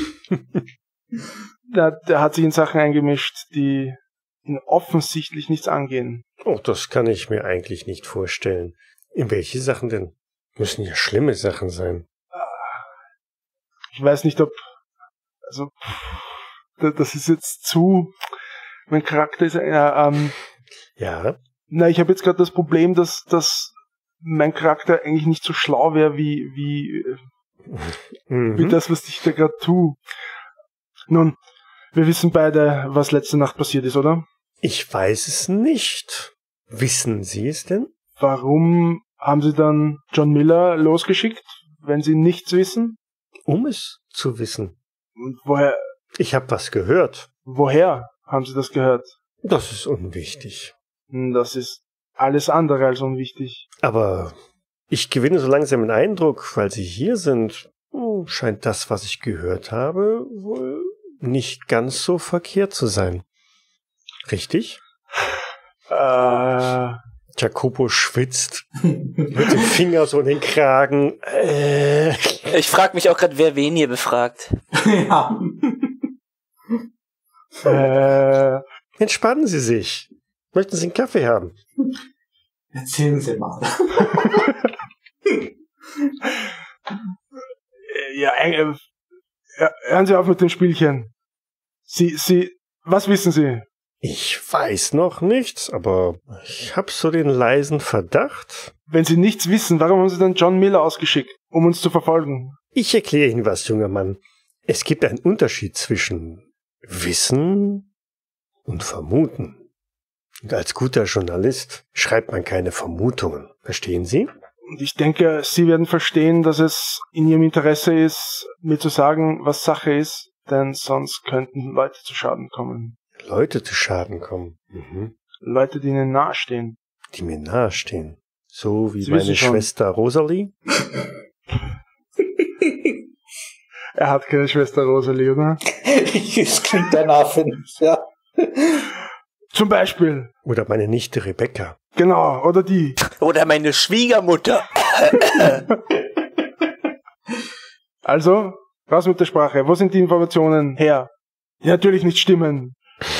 der hat sich in Sachen eingemischt, die ihn offensichtlich nichts angehen.
Oh, das kann ich mir eigentlich nicht vorstellen. In welche Sachen denn? Müssen ja schlimme Sachen sein.
Ich weiß nicht, das ist jetzt mein Charakter ist
ja.
Na, ich habe jetzt gerade das Problem, dass mein Charakter eigentlich nicht so schlau wäre wie das, was ich da gerade tue. Nun, Wir wissen beide, was letzte Nacht passiert ist, oder?
Ich weiß es nicht. Wissen Sie es denn?
Warum haben Sie dann John Miller losgeschickt, wenn Sie nichts wissen?
Um es zu wissen.
Und
Ich habe was gehört.
woher haben Sie das gehört?
Das ist unwichtig.
Das ist alles andere als unwichtig.
Aber ich gewinne so langsam den Eindruck, weil Sie hier sind, scheint das, was ich gehört habe, wohl nicht ganz so verkehrt zu sein. Richtig? Jacopo schwitzt mit dem Finger so in den Kragen.
Ich frage mich auch gerade, wer wen hier befragt.
Ja.
Entspannen Sie sich. Möchten Sie einen Kaffee haben?
Erzählen Sie mal.
Hören Sie auf mit dem Spielchen. Was wissen Sie?
Ich weiß noch nichts, aber ich habe so den leisen Verdacht.
Wenn Sie nichts wissen, warum haben Sie dann John Miller ausgeschickt, um uns zu verfolgen?
Ich erkläre Ihnen was, junger Mann. Es gibt einen Unterschied zwischen Wissen und Vermuten. Und als guter Journalist schreibt man keine Vermutungen. Verstehen Sie?
Und ich denke, Sie werden verstehen, dass es in Ihrem Interesse ist, mir zu sagen, was Sache ist, denn sonst könnten Leute zu Schaden kommen.
Leute zu Schaden kommen. Mhm.
Leute, die Ihnen nahestehen.
Die mir nahestehen. So wie
Sie
meine
wissen schon.
Schwester Rosalie.
Er hat keine Schwester Rosalie, oder?
Das klingt danach, finde ich, ja.
Zum Beispiel.
Oder meine Nichte Rebecca.
Genau, oder die.
Oder meine Schwiegermutter.
Also, raus mit der Sprache. Wo sind die Informationen her? Die natürlich nicht stimmen.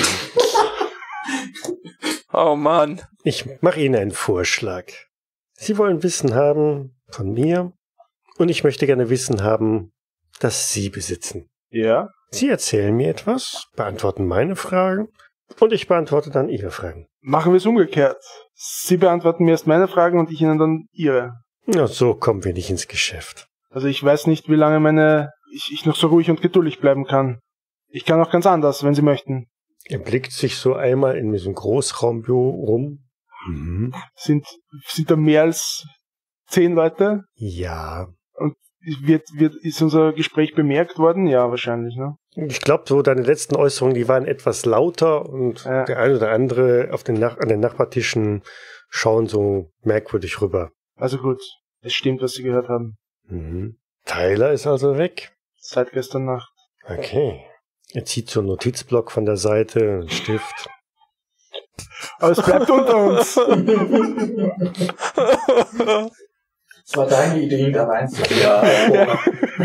Oh Mann.
Ich mache Ihnen einen Vorschlag. Sie wollen Wissen haben von mir und ich möchte gerne Wissen haben, das Sie besitzen.
Ja?
Sie erzählen mir etwas, beantworten meine Fragen und ich beantworte dann Ihre Fragen.
Machen wir es umgekehrt. Sie beantworten mir erst meine Fragen und ich Ihnen dann Ihre.
Na, so kommen wir nicht ins Geschäft.
Also ich weiß nicht, wie lange ich noch so ruhig und geduldig bleiben kann. Ich kann auch ganz anders, wenn Sie möchten.
Er blickt sich so einmal in diesem Großraumbüro rum. Mhm.
Sind da mehr als 10 Leute?
Ja.
Und ist unser Gespräch bemerkt worden? Ja, wahrscheinlich, ne?
Ich glaube, so deine letzten Äußerungen, die waren etwas lauter und
Ja.
der eine oder andere an den Nachbartischen schauen so merkwürdig rüber.
Also gut, es stimmt, was Sie gehört haben.
Mhm. Tyler ist also weg.
Seit gestern Nacht.
Okay. Er zieht so einen Notizblock von der Seite, einen Stift.
Aber es bleibt unter uns.
Das war deine Idee, da reinzugehen.
Ja.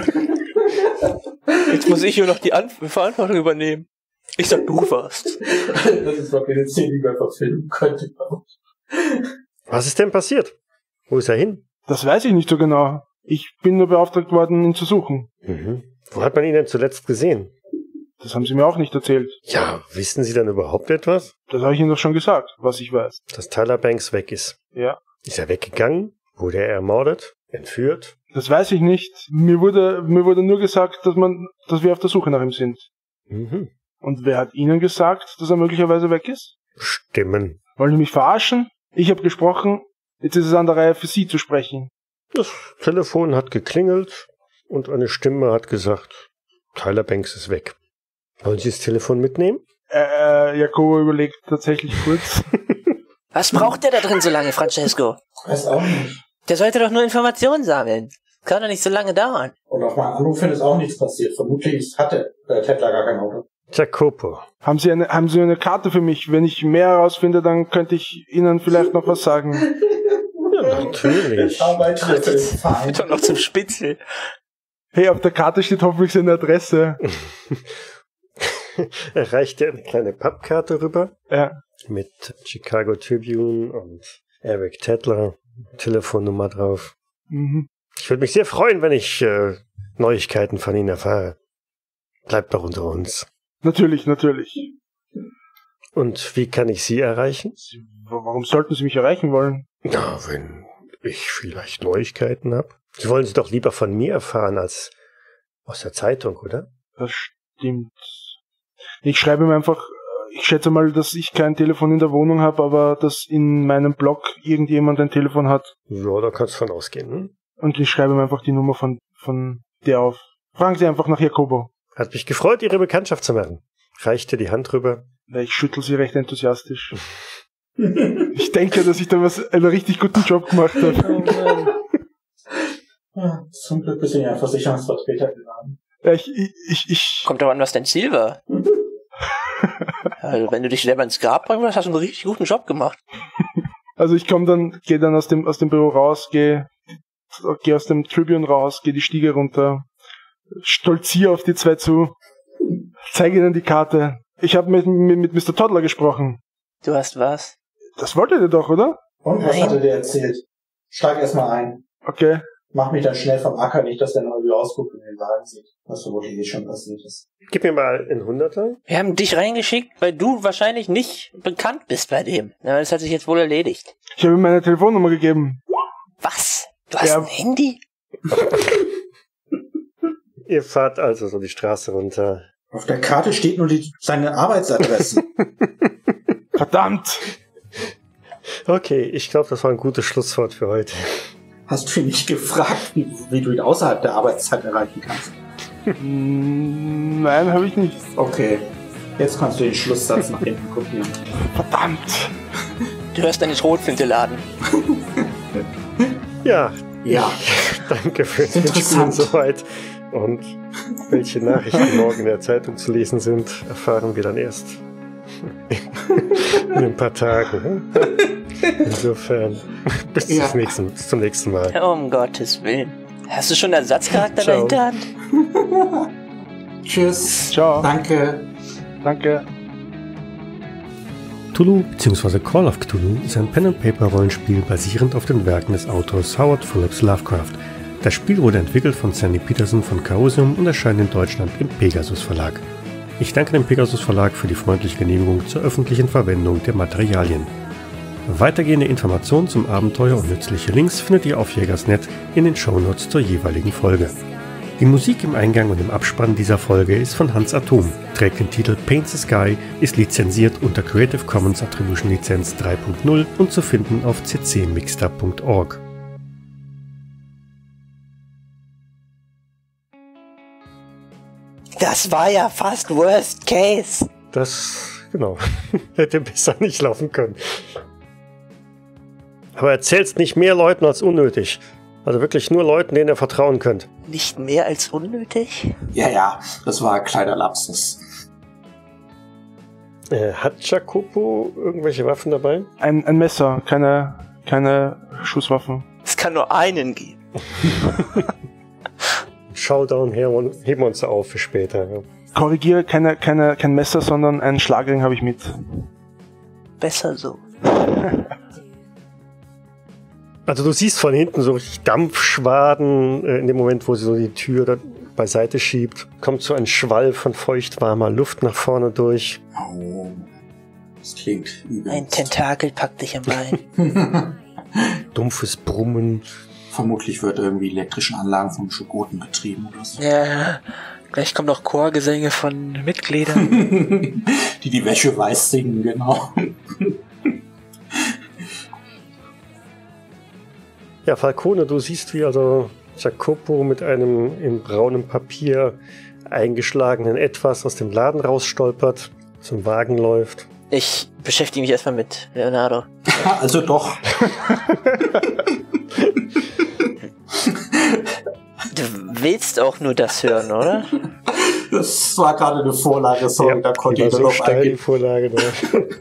Jetzt muss ich hier noch die Verantwortung übernehmen. Ich sag, du warst.
Das ist doch eine Szene, die man verfilmen könnte.
Was ist denn passiert? Wo ist er hin?
Das weiß ich nicht so genau. Ich bin nur beauftragt worden, ihn zu suchen.
Mhm. Wo hat man ihn denn zuletzt gesehen?
Das haben Sie mir auch nicht erzählt.
Ja, wissen Sie dann überhaupt etwas?
Das habe ich Ihnen doch schon gesagt, was ich weiß.
Dass Tyler Banks weg ist.
Ja.
Ist er weggegangen? Wurde er ermordet? Entführt?
Das weiß ich nicht. Mir wurde nur gesagt, dass wir auf der Suche nach ihm sind.
Mhm.
Und wer hat Ihnen gesagt, dass er möglicherweise weg ist?
Stimmen.
Wollen Sie mich verarschen? Ich habe gesprochen, jetzt ist es an der Reihe für Sie zu sprechen.
Das Telefon hat geklingelt und eine Stimme hat gesagt, Tyler Banks ist weg. Wollen Sie das Telefon mitnehmen?
Jacobo überlegt tatsächlich kurz.
Was braucht der da drin so lange, Francesco?
Weiß auch nicht.
Der sollte doch nur Informationen sammeln. Kann doch nicht so lange dauern.
Und auf meinen Anruf hin ist auch nichts passiert. Vermutlich hatte Tettler gar kein Auto.
Jacopo.
Haben Sie eine Karte für mich? Wenn ich mehr herausfinde, dann könnte ich Ihnen vielleicht noch was sagen.
Ja, natürlich.
Ich arbeite hier für den Verein.
Doch noch zum Spitzel.
Hey, auf der Karte steht hoffentlich seine Adresse.
Er reicht dir eine kleine Pappkarte rüber.
Ja.
Mit Chicago Tribune und Eric Tedler, Telefonnummer drauf.
Mhm.
Ich würde mich sehr freuen, wenn ich Neuigkeiten von Ihnen erfahre. Bleibt doch unter uns.
Natürlich.
Und wie kann ich Sie erreichen?
Warum sollten Sie mich erreichen wollen?
Na, wenn ich vielleicht Neuigkeiten habe. Sie wollen sie doch lieber von mir erfahren als aus der Zeitung, oder?
Das stimmt. Ich schreibe ihm einfach, ich schätze mal, dass ich kein Telefon in der Wohnung habe, aber dass in meinem Blog irgendjemand ein Telefon hat.
Ja, da kannst du von ausgehen, ne?
Und ich schreibe ihm einfach die Nummer von der auf. Fragen Sie einfach nach Jacobo.
Hat mich gefreut, Ihre Bekanntschaft zu machen. Reichte die Hand rüber.
Ich schüttel sie recht enthusiastisch. Ich denke, dass ich da einen richtig guten Job gemacht habe.
Ja, zum Glück bist du ja Versicherungsvertreter geworden.
Ja, ich
Kommt doch an, was dein Ziel war. Also, wenn du dich selber ins Grab bringen willst, hast du einen richtig guten Job gemacht.
Also ich gehe dann aus dem Büro raus, gehe aus dem Tribune raus, gehe die Stiege runter, stolziere auf die zwei zu, zeige ihnen die Karte. Ich habe mit Mr. Toddler gesprochen.
Du hast was?
Das wolltet ihr doch, oder?
Und was
Nein.
hat er dir erzählt? Steig erstmal ein.
Okay.
Mach mich dann schnell vom Acker, nicht, dass der noch irgendwie ausguckt und den Wagen sieht. Was vermutlich schon passiert ist.
Gib mir mal einen Hunderter.
Wir haben dich reingeschickt, weil du wahrscheinlich nicht bekannt bist bei dem. Ja, das hat sich jetzt wohl erledigt.
Ich habe ihm meine Telefonnummer gegeben.
Was? Du hast
Ja.
ein Handy?
Ihr fahrt also so die Straße runter.
Auf der Karte steht nur seine Arbeitsadresse.
Verdammt!
Okay, ich glaube, das war ein gutes Schlusswort für heute.
Hast du ihn nicht gefragt, wie du ihn außerhalb der Arbeitszeit erreichen kannst?
Nein, habe ich nicht.
Okay, jetzt kannst du den Schlusssatz nach hinten kopieren.
Verdammt!
Du hörst deine Schrotflinte laden.
Ja,
Ja,
danke fürs Mitspielen
Interessant.
soweit. Und welche Nachrichten morgen in der Zeitung zu lesen sind, erfahren wir dann erst in ein paar Tagen. Insofern, bis zum nächsten Mal.
Um Gottes Willen. Hast du schon einen Ersatzcharakter
Ciao.
in der Hinterhand?
tschüss.
Ciao.
Danke.
Danke.
Cthulhu bzw. Call of Cthulhu ist ein Pen-and-Paper-Rollenspiel basierend auf den Werken des Autors Howard Phillips Lovecraft. Das Spiel wurde entwickelt von Sandy Peterson von Chaosium und erscheint in Deutschland im Pegasus Verlag. Ich danke dem Pegasus Verlag für die freundliche Genehmigung zur öffentlichen Verwendung der Materialien. Weitergehende Informationen zum Abenteuer und nützliche Links findet ihr auf Jägersnet in den Shownotes zur jeweiligen Folge. Die Musik im Eingang und im Abspann dieser Folge ist von Hans Atom, trägt den Titel Paint the Sky, ist lizenziert unter Creative Commons Attribution Lizenz 3.0 und zu finden auf ccmixter.org.
Das war ja fast Worst Case.
Das, genau, hätte besser nicht laufen können. Aber erzähl's nicht mehr Leuten als unnötig. Also wirklich nur Leuten, denen ihr vertrauen könnt.
Nicht mehr als unnötig?
Ja, das war ein kleiner Lapsus.
Hat Jacopo irgendwelche Waffen dabei?
Ein Messer, keine Schusswaffen.
Es kann nur einen geben.
Showdown heben wir uns auf für später. Ja.
Korrigiere, kein Messer, sondern einen Schlagring habe ich mit.
Besser so.
Also du siehst von hinten so richtig Dampfschwaden in dem Moment, wo sie so die Tür da beiseite schiebt. Kommt so ein Schwall von feuchtwarmer Luft nach vorne durch.
Oh, das klingt übel.
Ein Tentakel packt dich am Bein.
Dumpfes Brummen.
Vermutlich wird irgendwie elektrischen Anlagen vom Schokoten betrieben oder so.
Ja, gleich kommen noch Chorgesänge von Mitgliedern.
Die Wäsche weiß singen, genau.
Ja, Falcone, du siehst, wie also Jacopo mit einem in braunem Papier eingeschlagenen Etwas aus dem Laden rausstolpert, zum Wagen läuft.
Ich beschäftige mich erstmal mit Leonardo.
Also doch.
Du willst auch nur das hören, oder?
Das war gerade eine Vorlage, sorry, da konnte ich
so
darauf
steil die
eingehen.
Vorlage da.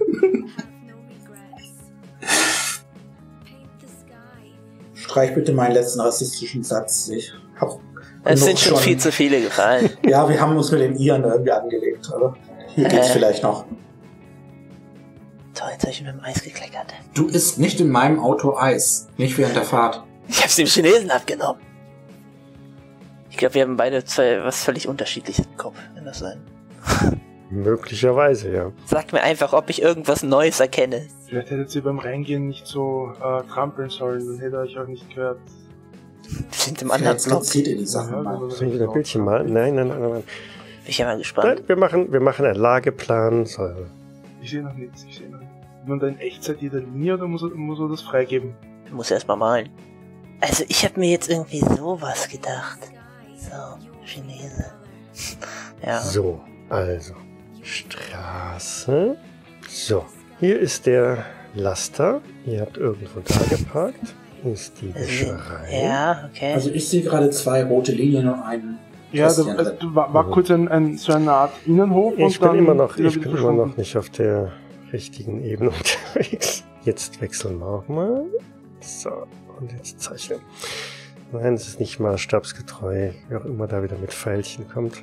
Streich bitte meinen letzten rassistischen Satz. Ich hab
Es sind
genug
schon viel zu viele gefallen.
Ja, wir haben uns mit den Iren irgendwie angelegt, aber hier geht's vielleicht noch.
Toll, jetzt habe ich mit dem Eis gekleckert.
Du isst nicht in meinem Auto Eis. Nicht während der Fahrt.
Ich hab's dem Chinesen abgenommen. Ich glaube, wir haben beide was völlig Unterschiedliches im Kopf, wenn das sein.
Möglicherweise, ja.
Sag mir einfach, ob ich irgendwas Neues erkenne.
Vielleicht hättet ihr beim Reingehen nicht so trampeln sollen, dann hätte ihr euch auch nicht gehört.
Wir sind im anderen
Vielleicht
Block.
skizziert ihr die Sachen
Ja,
mal.
wenn man
Sollen wir
recht
ein Bildchen malen? Nein.
ich bin mal gespannt.
Nein, wir machen einen Lageplan. So.
Ich sehe noch nichts. Nur in Echtzeit jeder Linie oder muss er das freigeben?
Du musst erst mal malen. Also ich habe mir jetzt irgendwie sowas gedacht. So, Chinese. Ja.
So, also Straße. So, hier ist der Laster. Ihr habt irgendwo da geparkt. Hier ist die Wäscherei.
Ja, okay.
Also ich sehe gerade 2 rote Linien und einen.
Ja, da war kurz so eine Art Innenhof.
Ich bin immer noch nicht auf der richtigen Ebene unterwegs. Jetzt wechseln wir auch mal. So, und jetzt zeichnen. Nein, es ist nicht maßstabsgetreu, wie auch immer da wieder mit Pfeilchen kommt.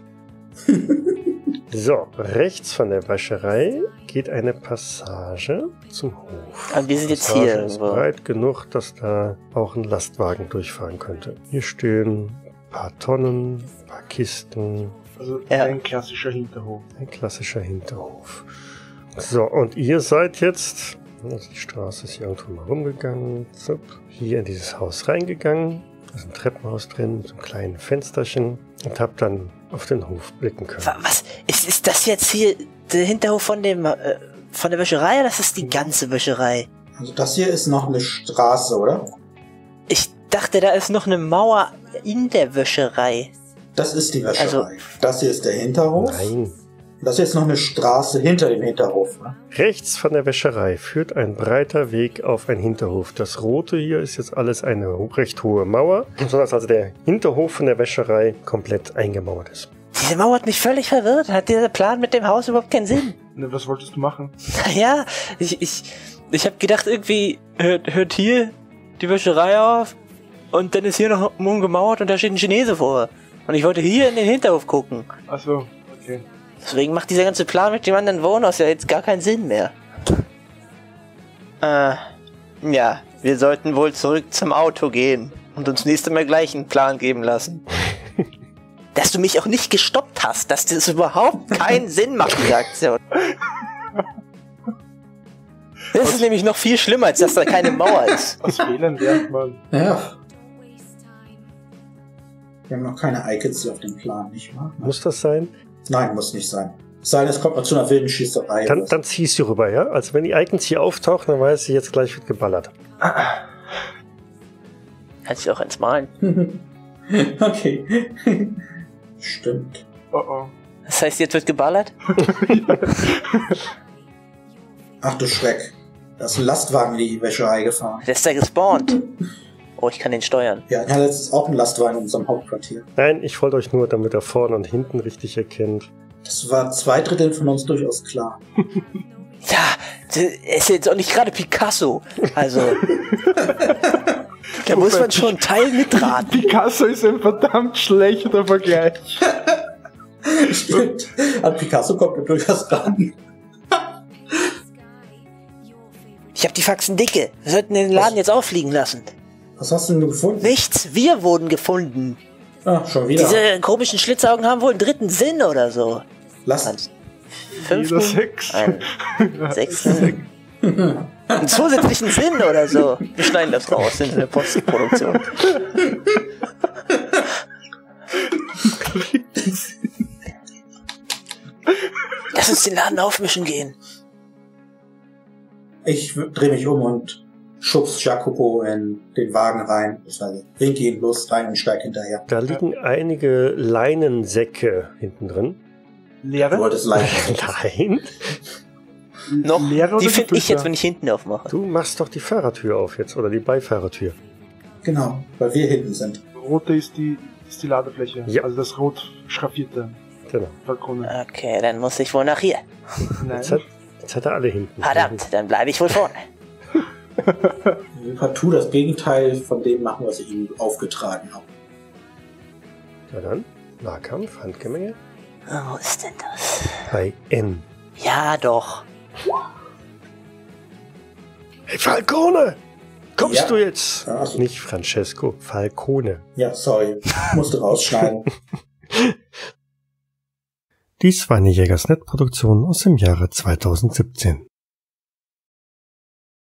So, rechts von der Wäscherei geht eine Passage zum Hof.
Aber wir sind jetzt
Passage
hier
ist
irgendwo.
breit genug, dass da auch ein Lastwagen durchfahren könnte. Hier stehen ein paar Tonnen, ein paar Kisten.
Also
Ja.
ein klassischer Hinterhof.
Ein klassischer Hinterhof. So, und ihr seid jetzt, also die Straße ist hier irgendwo mal rumgegangen, so, hier in dieses Haus reingegangen. Da ist ein Treppenhaus drin mit so einem kleinen Fensterchen und habt dann auf den Hof blicken können.
Was? Ist das jetzt hier der Hinterhof von der Wäscherei oder das ist die ganze Wäscherei?
Also das hier ist noch eine Straße, oder?
Ich dachte, da ist noch eine Mauer in der Wäscherei.
Das ist die Wäscherei.
Also-
Das hier ist der Hinterhof.
Nein.
Das hier ist noch eine Straße hinter dem Hinterhof. Ne?
Rechts von der Wäscherei führt ein breiter Weg auf einen Hinterhof. Das Rote hier ist jetzt alles eine recht hohe Mauer, sodass also der Hinterhof von der Wäscherei komplett eingemauert ist.
Diese Mauer hat mich völlig verwirrt. Hat dieser Plan mit dem Haus überhaupt keinen Sinn?
Ne, was wolltest du machen?
Naja, ich hab gedacht, irgendwie hört hier die Wäscherei auf und dann ist hier noch umgemauert und da steht ein Chinese vor. Und ich wollte hier in den Hinterhof gucken.
Achso, okay.
Deswegen macht dieser ganze Plan mit dem anderen Wohnhaus ja jetzt gar keinen Sinn mehr. Ja, wir sollten wohl zurück zum Auto gehen und uns nächstes Mal gleich einen Plan geben lassen. Dass du mich auch nicht gestoppt hast, dass das überhaupt keinen Sinn macht, diese Aktion. Das ist nämlich noch viel schlimmer, als dass da keine Mauer ist.
Aus Fehlern lernt man.
Ja. Wir haben noch keine Icons hier auf dem Plan, nicht wahr?
Muss das sein?
Nein, muss nicht sein. Es sei denn, es kommt mal zu einer wilden Schießerei.
Dann ziehst du rüber, ja? Also wenn die Icons hier auftauchen, dann weiß ich, jetzt gleich wird geballert.
Kannst du auch eins malen.
Okay. Stimmt.
Oh oh.
Das heißt, jetzt wird geballert?
Ach du Schreck. Da ist ein Lastwagen in die Wäscherei gefahren.
Der ist da gespawnt. Oh, ich kann den steuern.
Ja, ja, das ist auch ein Lastwagen in unserem Hauptquartier.
Nein, ich wollte euch nur, damit er vorne und hinten richtig erkennt.
Das war 2/3 von uns durchaus klar.
Ja, das ist jetzt auch nicht gerade Picasso. Also, da muss man schon einen Teil mitraten.
Picasso ist ein verdammt schlechter Vergleich.
Stimmt. An Picasso kommt er durchaus ran.
Ich hab die Faxen dicke. Wir sollten den Laden jetzt auffliegen lassen.
Was hast du denn gefunden?
Nichts, wir wurden gefunden.
Ah, schon wieder.
Diese komischen Schlitzaugen haben wohl einen dritten Sinn oder so.
Lass.
Fünften?
Jeder 6.
Einen sechsten? Einen zusätzlichen Sinn oder so. Wir schneiden das raus in der Postproduktion. Lass uns den Laden aufmischen gehen.
Ich drehe mich um und schubst Jacopo in den Wagen rein. Also winke ihn bloß rein und steig hinterher.
Da liegen einige Leinensäcke hinten drin.
Du
Leere?
wolltest leiden.
Nein?
Noch?
Leere
Die
oder
finde ich
gefüllte?
jetzt, wenn ich hinten aufmache.
Du machst doch die Fahrertür auf jetzt, oder die Beifahrertür.
Genau, weil wir hinten sind.
Rote ist die Ladefläche.
Ja.
Also das rot schraffierte
Genau.
Balkone.
Okay, dann muss ich wohl nach hier.
Nein.
Jetzt hat er alle hinten.
Verdammt, dann bleibe ich wohl vorne.
Wir partout das Gegenteil von dem machen, was ich ihm aufgetragen habe.
Na dann, Nahkampf, Handgemenge.
Wo ist denn das?
Bei N.
Ja, doch.
Hey Falcone! Kommst
Ja.
du jetzt?
Ja, also-
Nicht Francesco, Falcone.
Ja, sorry. Musste rausschneiden.
Dies war eine Jägersnet-Produktion aus dem Jahre 2017.